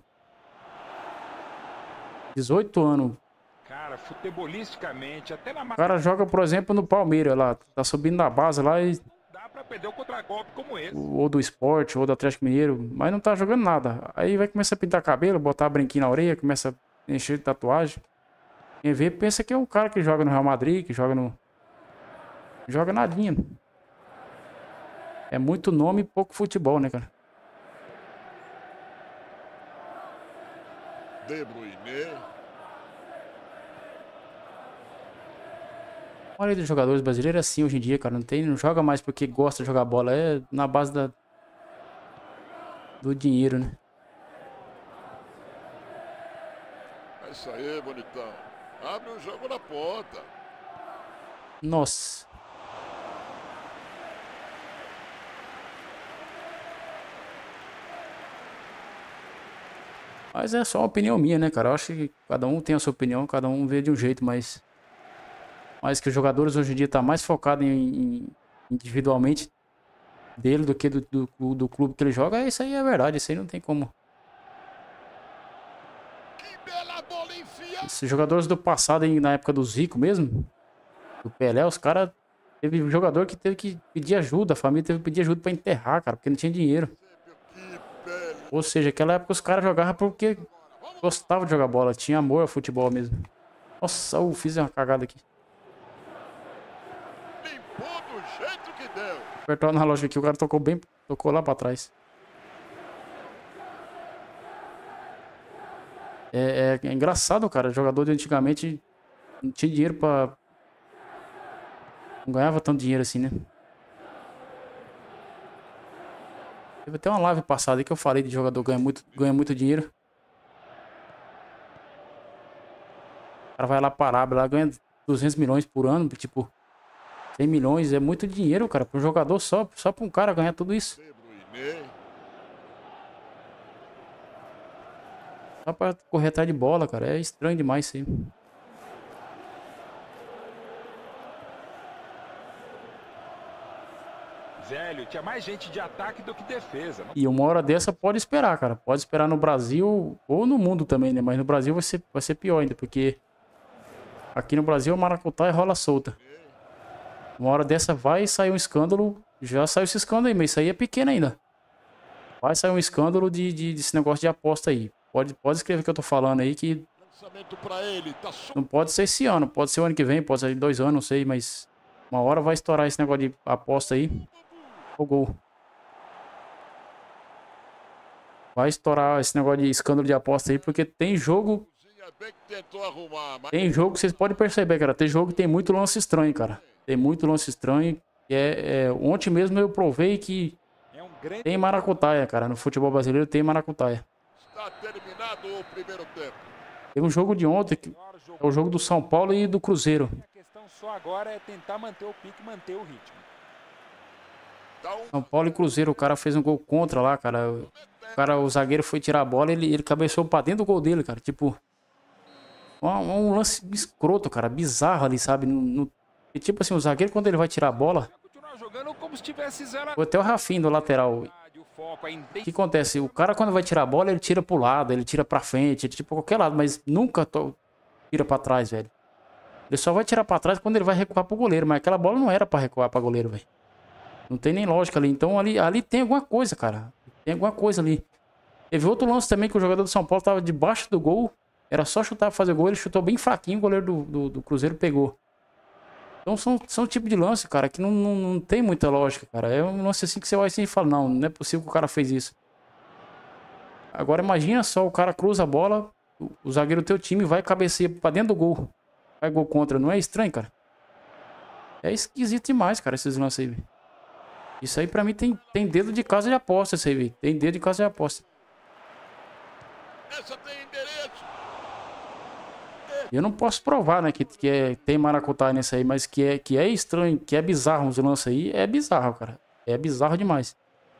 dezoito anos. Cara, futebolisticamente, até na O mata, cara joga, por exemplo, no Palmeiras lá. Tá subindo na base lá, e, dá pra perder um contragolpe como esse. ou do Sport, ou do Atlético Mineiro, mas não tá jogando nada. Aí vai começar a pintar cabelo, botar brinquinho na orelha, começa a encher de tatuagem. Quem vê pensa que é um cara que joga no Real Madrid, que joga no. Joga nadinha. É muito nome e pouco futebol, né, cara? De Bruyne. A maioria dos jogadores brasileiros é assim hoje em dia, cara. Não tem, não joga mais porque gosta de jogar bola. É na base da, do dinheiro, né? É isso aí, bonitão. Abre o jogo na ponta. Nossa. Mas é só uma opinião minha, né, cara? Eu acho que cada um tem a sua opinião, cada um vê de um jeito, mas. Mas que os jogadores hoje em dia tá mais focado em, em- individualmente dele do que do, do, do clube que ele joga. É, isso aí é verdade, isso aí não tem como. Que bela bola enfiada. Esses jogadores do passado, aí, na época do Zico mesmo, do Pelé, os caras. Teve um jogador que teve que pedir ajuda, a família teve que pedir ajuda pra enterrar, cara, porque não tinha dinheiro. Que bela. Ou seja, naquela época os caras jogavam porque gostavam de jogar bola, tinha amor ao futebol mesmo. Nossa, eu fiz uma cagada aqui. Limpou do jeito que deu. Apertou na lógica aqui, o cara tocou bem, tocou lá pra trás. É, é- é engraçado, cara. Jogador de antigamente não tinha dinheiro pra. Não ganhava tanto dinheiro assim, né? Teve até uma live passada aí que eu falei de jogador ganha muito, ganha muito dinheiro. O cara vai lá para a Arábia, lá ganha duzentos milhões por ano, tipo, cem milhões, é muito dinheiro, cara, para um jogador só, só para um cara ganhar tudo isso. Só para correr atrás de bola, cara, é estranho demais isso aí. Zélio, tinha mais gente de ataque do que defesa. E uma hora dessa pode esperar, cara. Pode esperar no Brasil ou no mundo também, né? Mas no Brasil vai ser, vai ser pior ainda, porque aqui no Brasil o maracutaia rola solta. Uma hora dessa vai sair um escândalo. Já saiu esse escândalo aí, mas isso aí é pequeno ainda. Vai sair um escândalo de, de, desse negócio de aposta aí. Pode, pode escrever o que eu tô falando aí, que não pode ser esse ano. Pode ser o ano que vem, pode ser dois anos, não sei, mas uma hora vai estourar esse negócio de aposta aí. O gol. Vai estourar esse negócio de escândalo de aposta aí, porque tem jogo. Tem jogo que vocês podem perceber, cara. Tem jogo que tem muito lance estranho, cara. Tem muito lance estranho. É, é, ontem mesmo eu provei que tem maracutaia, cara. No futebol brasileiro tem maracutaia. Está terminado o primeiro tempo. Tem um jogo de ontem, que é o jogo do São Paulo e do Cruzeiro. A questão só agora é tentar manter o pique, manter o ritmo. São Paulo e Cruzeiro, o cara fez um gol contra lá, cara. O cara, o zagueiro foi tirar a bola, ele, ele cabeceou pra dentro do gol dele, cara. Tipo, um, um lance escroto, cara, bizarro ali, sabe? No, no, e tipo assim, o zagueiro, quando ele vai tirar a bola, foi até o Rafinha do lateral. O que acontece? O cara, quando vai tirar a bola, ele tira pro lado, ele tira pra frente, ele tira pra qualquer lado, mas nunca to... tira pra trás, velho. Ele só vai tirar pra trás quando ele vai recuar pro goleiro, mas aquela bola não era pra recuar pra goleiro, velho. Não tem nem lógica ali. Então ali, ali tem alguma coisa, cara. Tem alguma coisa ali. Teve outro lance também que o jogador do São Paulo tava debaixo do gol. Era só chutar pra fazer gol. Ele chutou bem fraquinho, o goleiro do, do, do Cruzeiro pegou. Então são, são tipo de lance, cara, que não, não, não tem muita lógica, cara. É um lance assim que você olha assim e fala, não, não é possível que o cara fez isso. Agora imagina só, o cara cruza a bola, o, o zagueiro do teu time vai cabecear pra dentro do gol. Vai gol contra. Não é estranho, cara? É esquisito demais, cara, esses lances aí, velho. Isso aí pra mim tem, tem dedo de casa de aposta, isso aí, velho. Tem dedo de casa de aposta. Essa tem endereço. Eu não posso provar, né, que, que é, tem maracutaia nesse aí, mas que é, que é estranho, que é bizarro os lances aí, é bizarro, cara. É bizarro demais.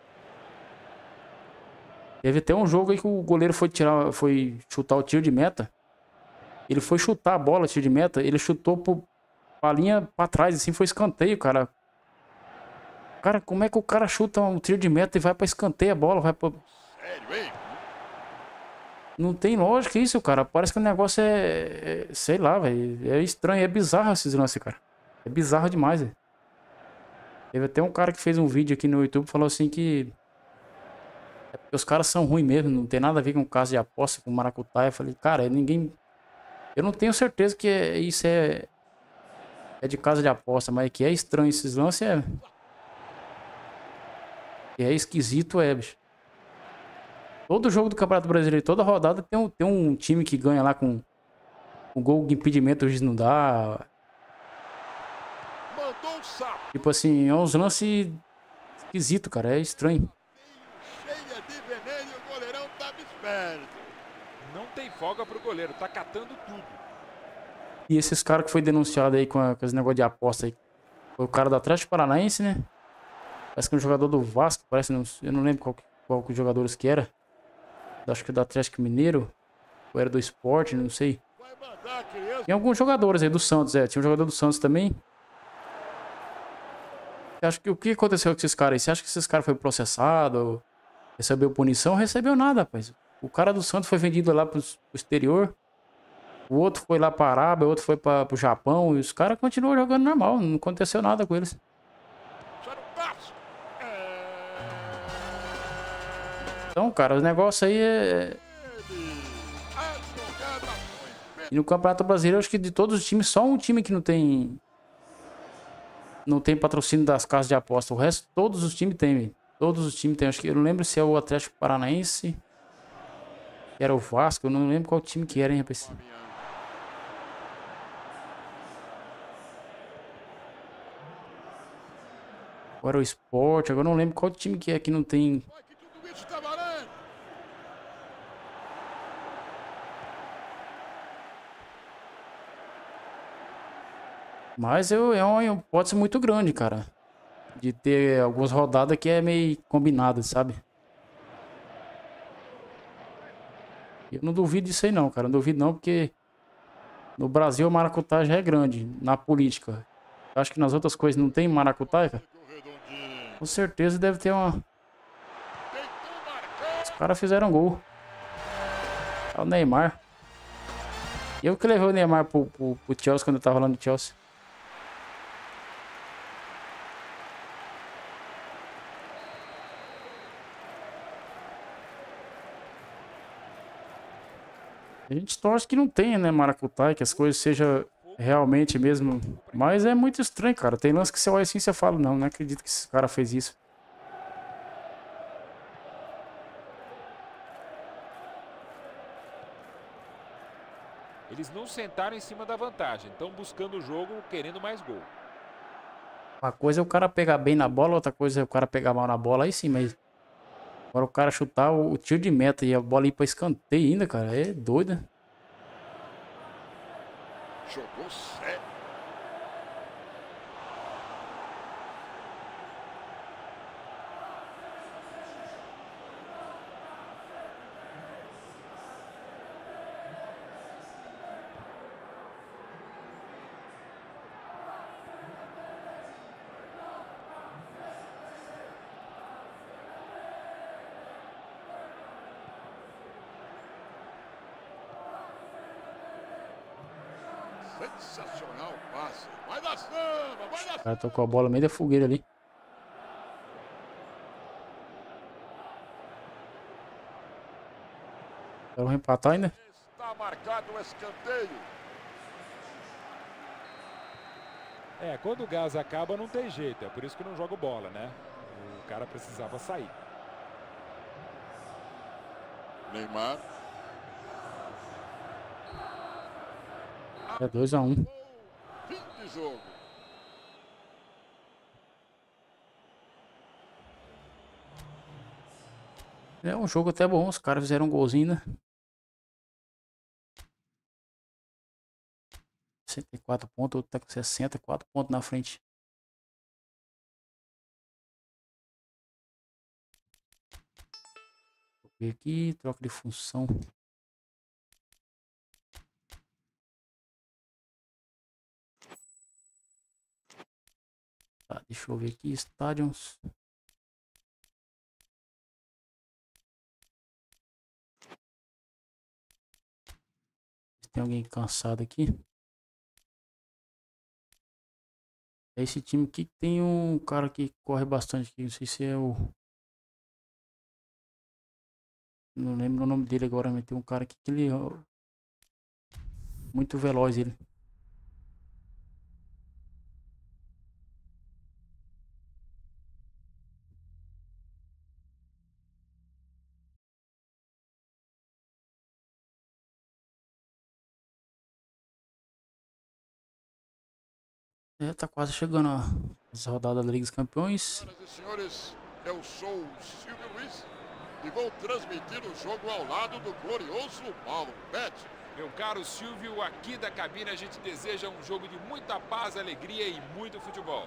Teve até um jogo aí que o goleiro foi tirar, foi chutar o tiro de meta. Ele foi chutar a bola, tiro de meta, ele chutou pro, pra linha pra trás, assim, foi escanteio, cara. Cara, como é que o cara chuta um tiro de meta e vai pra escanteio a bola, vai pra... Sério, hein? Não tem lógica isso, cara. Parece que o negócio é... é sei lá, velho. É estranho, é bizarro esses lances, cara. É bizarro demais, velho. Teve até um cara que fez um vídeo aqui no YouTube, falou assim que... É porque os caras são ruins mesmo, não tem nada a ver com o caso de aposta, com maracutaia. Eu falei, cara, ninguém... Eu não tenho certeza que é... isso é... É de casa de aposta, mas que é estranho esses lances, é... Que é esquisito, é, bicho. Todo jogo do Campeonato Brasileiro, toda rodada tem um, tem um time que ganha lá com o gol de impedimento, o juiz não dá. Mandou um sapo. Tipo assim, é uns lances esquisitos, cara. É estranho. Cheia de veneno e o goleirão tava esperto. Não tem folga pro goleiro, tá catando tudo. E esses caras que foi denunciado aí com, a, com esse negócio de aposta aí. Foi o cara do Atlético Paranaense, né? Parece que é um jogador do Vasco, parece, não, eu não lembro qual, qual que os jogadores que era. Acho que do Atlético Mineiro, ou era do Sport, não sei. Vai mandar a criança. Tem alguns jogadores aí do Santos, é. Tinha um jogador do Santos também. Você acha que o que aconteceu com esses caras aí? Você acha que esses caras foram processados? Recebeu punição? Recebeu nada, rapaz. O cara do Santos foi vendido lá pro, pro exterior. O outro foi lá pra Arábia, o outro foi pra, pro Japão. E os caras continuam jogando normal. Não aconteceu nada com eles. Então, cara, o negócio aí é... E no Campeonato Brasileiro, eu acho que de todos os times, só um time que não tem... Não tem patrocínio das casas de aposta. O resto, todos os times têm, velho. Todos os times têm. Acho que eu não lembro se é o Atlético Paranaense, que era o Vasco. Eu não lembro qual time que era, hein, rapaz. Agora o Sport. Agora eu não lembro qual time que é que não tem... Mas eu, é uma hipótese muito grande, cara. De ter algumas rodadas que é meio combinado, sabe? Eu não duvido disso aí não, cara. Não duvido não, porque no Brasil a maracutagem é grande na política. Eu acho que nas outras coisas não tem maracutaia, cara. Com certeza deve ter uma... Os caras fizeram gol. É o Neymar. Eu que levei o Neymar pro, pro, pro Chelsea quando eu tava lá no Chelsea. A gente torce que não tenha, né, maracutaia, que as coisas sejam realmente mesmo. Mas é muito estranho, cara. Tem lance que você olha assim e você fala, não, não acredito que esse cara fez isso. Eles não sentaram em cima da vantagem, estão buscando o jogo, querendo mais gol. Uma coisa é o cara pegar bem na bola, outra coisa é o cara pegar mal na bola, aí sim, mas... Agora o cara chutar o, o tiro de meta e a bola ir pra escanteio ainda, cara, é doido, né? Jogou sério. Sensacional o passe. Vai na samba, vai na O cara tocou a bola no meio da fogueira ali. Vamos empatar ainda? Está marcado o escanteio. É, quando o gás acaba não tem jeito, é por isso que não jogo bola, né? O cara precisava sair. Neymar. É dois a um. Fim de jogo. É um jogo até bom, os caras fizeram um golzinho, né? sessenta e quatro pontos, outro tá com sessenta e quatro pontos na frente. Vou ver aqui, troca de função. Tá, deixa eu ver aqui, Stadiums. Tem alguém cansado aqui? Esse time aqui tem um cara que corre bastante aqui, não sei se é o... Não lembro o nome dele agora, mas tem um cara aqui que ele... Muito veloz ele. É, tá quase chegando a as rodadas da Liga dos Campeões. Senhoras e senhores, eu sou o Silvio Luiz e vou transmitir o jogo ao lado do glorioso Paulo Betti. Meu caro Silvio, aqui da cabine a gente deseja um jogo de muita paz, alegria e muito futebol.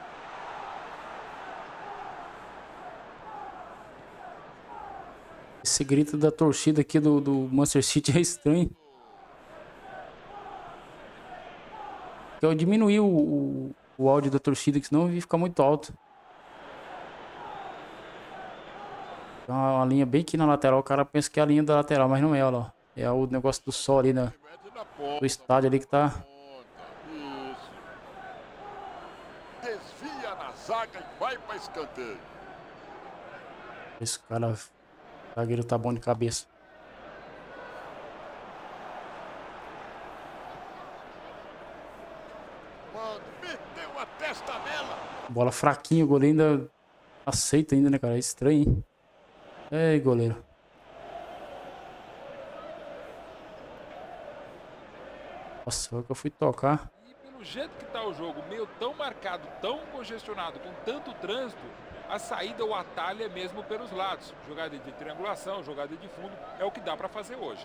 Esse grito da torcida aqui do, do Manchester City é estranho. Eu diminuí o, o, o áudio da torcida, que senão ia ficar muito alto. Tem uma, uma linha bem aqui na lateral, o cara pensa que é a linha da lateral, mas não é, ó. É o negócio do sol ali, né? Do estádio ali que tá... Isso. Desvia na zaga e vai para escanteio. Esse cara... O zagueiro tá bom de cabeça. Mano, meteu a testa nela. Bola fraquinha, o goleiro ainda aceita ainda, né, cara? É estranho, hein? Ei, goleiro. Nossa, foi que eu fui tocar. E pelo jeito que tá o jogo, meio tão marcado, tão congestionado, com tanto trânsito, a saída ou atalho é mesmo pelos lados. Jogada de triangulação, jogada de fundo, é o que dá para fazer hoje.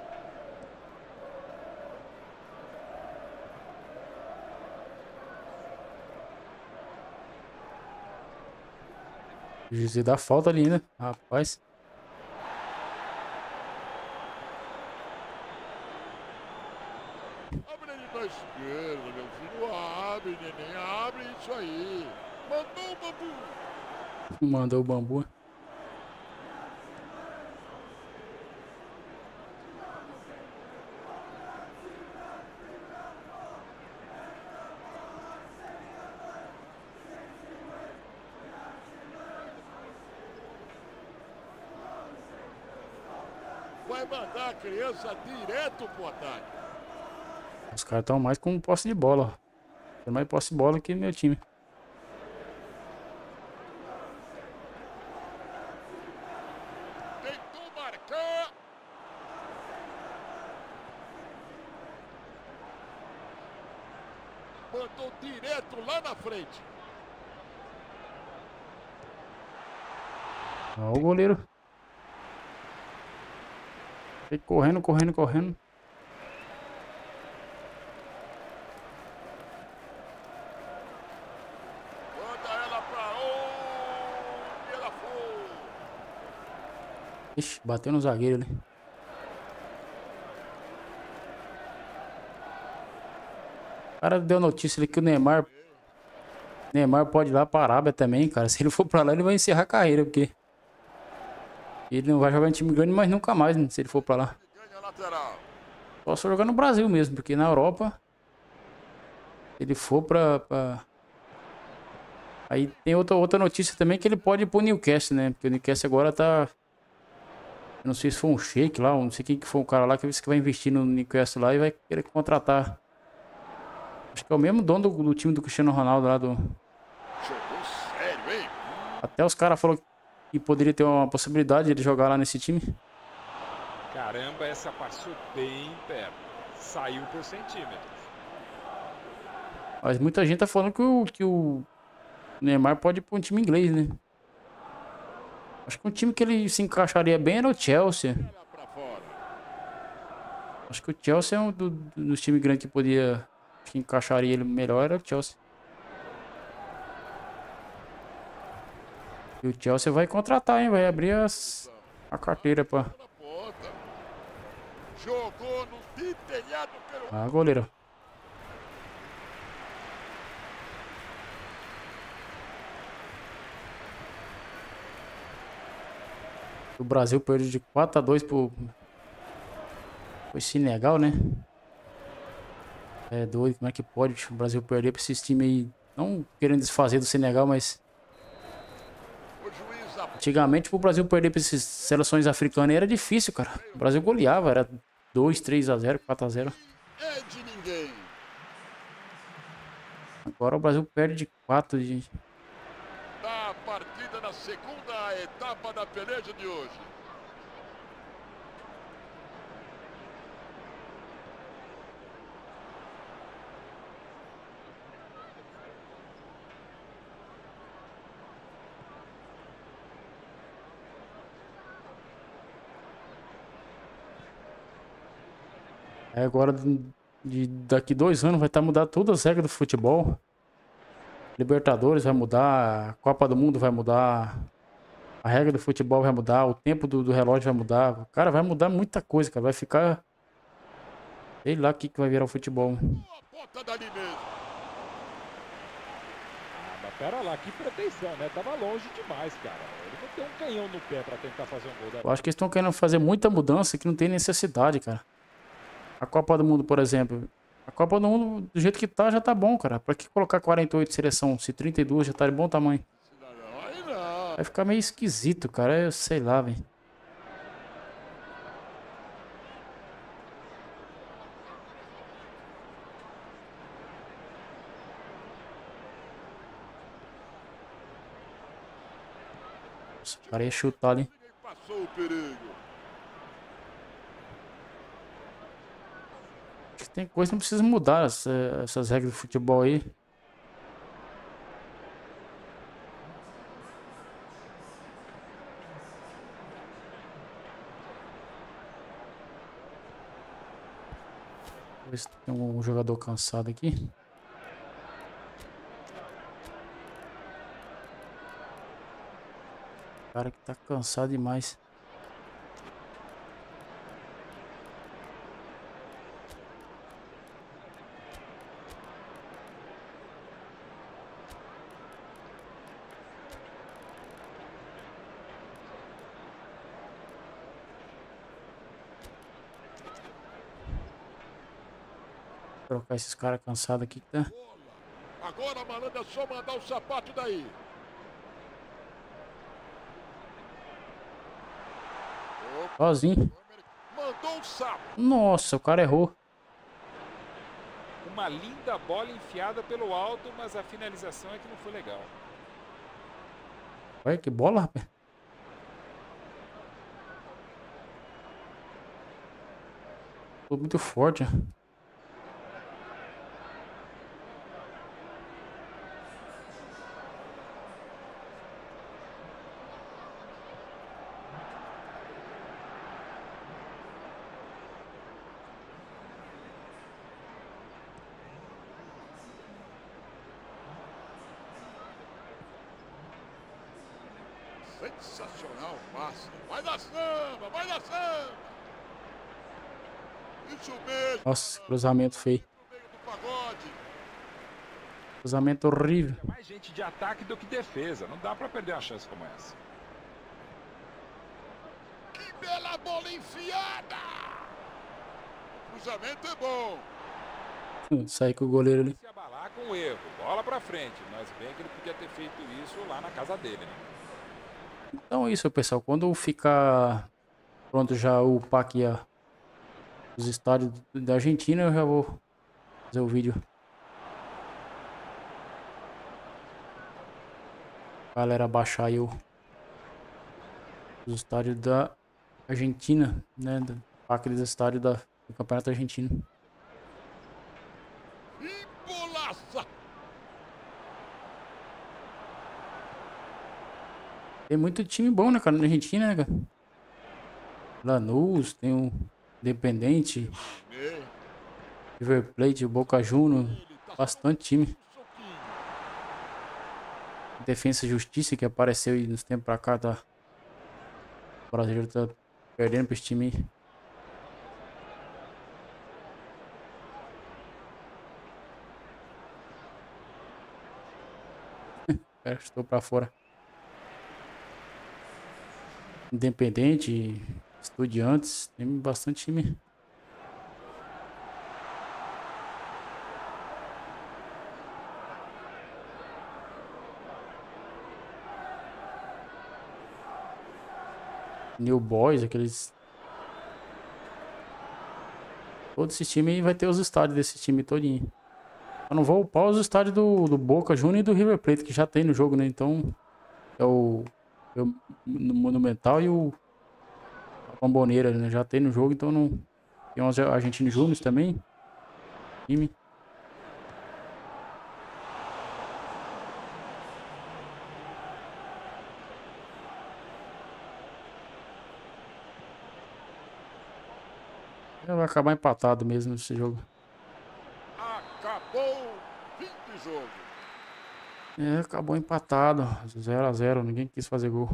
O juiz dá falta ali ainda, rapaz. Abre ele na esquerda, meu filho. Abre, neném. Abre isso aí. Mandou o bambu. Mandou o bambu. Vai mandar a criança direto pro ataque. Os caras estão mais com posse de bola, ó. Tem mais posse de bola que meu time. Tentou marcar. Mandou direto lá na frente. Ó o goleiro. Foi correndo, correndo, correndo. Manda ela pra onde ela for. Ixi, bateu no zagueiro ali. O cara deu notícia ali que o Neymar... Neymar pode ir lá pra Arábia também, cara. Se ele for pra lá, ele vai encerrar a carreira, porque... Ele não vai jogar em time grande, mas nunca mais, né, se ele for pra lá. Ganha lateral. Só se jogar no Brasil mesmo, porque na Europa... Se ele for pra... pra... Aí tem outra, outra notícia também que ele pode ir pro Newcastle, né? Porque o Newcastle agora tá... Eu não sei se foi um shake lá, não sei quem que foi o cara lá que disse que vai investir no Newcastle lá e vai querer contratar. Acho que é o mesmo dono do, do time do Cristiano Ronaldo lá do... Jogou sério, hein? Até os caras falaram que poderia ter uma possibilidade de ele jogar lá nesse time. Caramba, essa passou bem perto. Saiu por centímetros. Mas muita gente tá falando que o, que o Neymar pode ir pra um time inglês, né? Acho que um time que ele se encaixaria bem era o Chelsea. Ela pra fora. Acho que o Chelsea é um do- dos times grandes que podia... Que encaixaria ele melhor era o Chelsea. E o Chelsea vai contratar, hein? Vai abrir as, a carteira pra... Na ponta. Jogou no telhado pelo... Ah, goleiro. O Brasil perdeu de quatro a dois pro... Foi Senegal, né? É doido, como é que pode bicho, o Brasil perder pra esses times aí? Não querendo desfazer do Senegal, mas... O juiz aponta. Antigamente, pro Brasil perder pra essas seleções africanas era difícil, cara. O Brasil goleava, era dois, três a zero, quatro a zero. É de ninguém. Agora o Brasil perde de quatro de... Da partida na segunda etapa da peleja de hoje. Aí agora, de, daqui dois anos, vai estar mudando todas as regras do futebol. Libertadores vai mudar, a Copa do Mundo vai mudar, a regra do futebol vai mudar, o tempo do, do relógio vai mudar. Cara, vai mudar muita coisa, cara. Vai ficar... Sei lá o que, que vai virar o futebol. Bota dali mesmo. Ah, mas pera lá, que pretensão, né? Tava longe demais, cara. Ele não tem um canhão no pé pra tentar fazer um gol da... Eu acho que eles estão querendo fazer muita mudança que não tem necessidade, cara. A Copa do Mundo, por exemplo. A Copa do Mundo, do jeito que tá, já tá bom, cara. Pra que colocar quarenta e oito seleção? Se trinta e duas já tá de bom tamanho. Aí não. Vai ficar meio esquisito, cara. Eu sei lá, velho. Nossa, o cara ia chutar ali. Ninguém passou o perigo. Acho que tem coisa que não precisa mudar, essa- essas regras do futebol aí. Ver se tem um jogador cansado aqui. Cara que tá cansado demais. Trocar esses caras cansados aqui que tá. Agora, malandro, é só mandar o sapato daí. Sozinho. Mandou o sapo. Nossa, o cara errou. Uma linda bola enfiada pelo alto, mas a finalização é que não foi legal. Olha que bola, rapaz. Foi muito forte. Sensacional passe. Vai dar samba, vai dar samba. Isso mesmo. Nossa, cruzamento feio. No meio do pagode. Cruzamento horrível. É mais gente de ataque do que defesa. Não dá pra perder uma chance como essa. Que bela bola enfiada. Cruzamento é bom. Saí com o goleiro ali. Se abalar com o erro. Bola pra frente. Mas bem que ele podia ter feito isso lá na casa dele, né? Então é isso, pessoal. Quando ficar pronto já upar aqui a, os estádios da Argentina, eu já vou fazer o vídeo. Galera, baixar aí o, os estádios da Argentina, né? Do, aqueles estádios da, do Campeonato Argentino. E bolaça. Tem muito time bom, né, cara, na Argentina, né, cara? Lanús, tem o Independente, Ei, River Plate, Boca Juniors, ele tá bastante time. só um soquinho. Defensa e Justiça, que apareceu aí nos tempos pra cá, tá? O brasileiro tá perdendo pra esse time aí. É, estou pra fora. Independente, Estudiantes, tem bastante time. New Boys, aqueles. Todo esse time aí vai ter os estádios desse time todinho. Eu não vou upar os estádios do, do Boca Juniors e do River Plate, que já tem no jogo, né? Então, é o, é o Monumental e o a Bombonera, né? Já tem no jogo, então não. Tem uns Argentinos Júniors também. Time. Vai acabar empatado mesmo esse jogo. Acabou o fim de jogo. É, acabou empatado. zero a zero, ninguém quis fazer gol.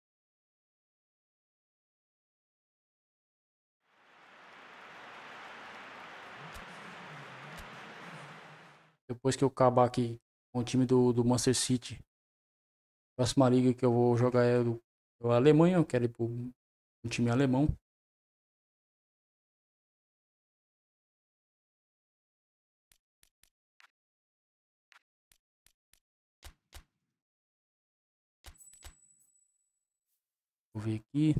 Depois que eu acabar aqui com o time do, do Manchester City, a próxima liga que eu vou jogar é do, do Alemanha. Eu quero ir pro um time alemão. Vou ver aqui.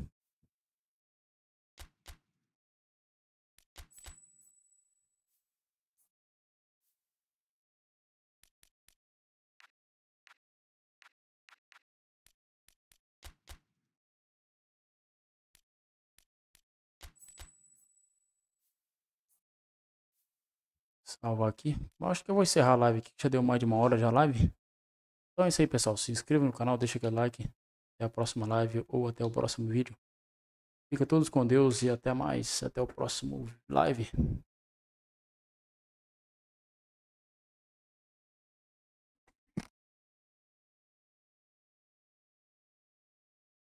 Salvar aqui. Eu acho que eu vou encerrar a live aqui, que já deu mais de uma hora já a live. Então é isso aí, pessoal. Se inscreva no canal, deixa aquele like. Até a próxima live ou até o próximo vídeo. Fica todos com Deus e até mais. Até o próximo live.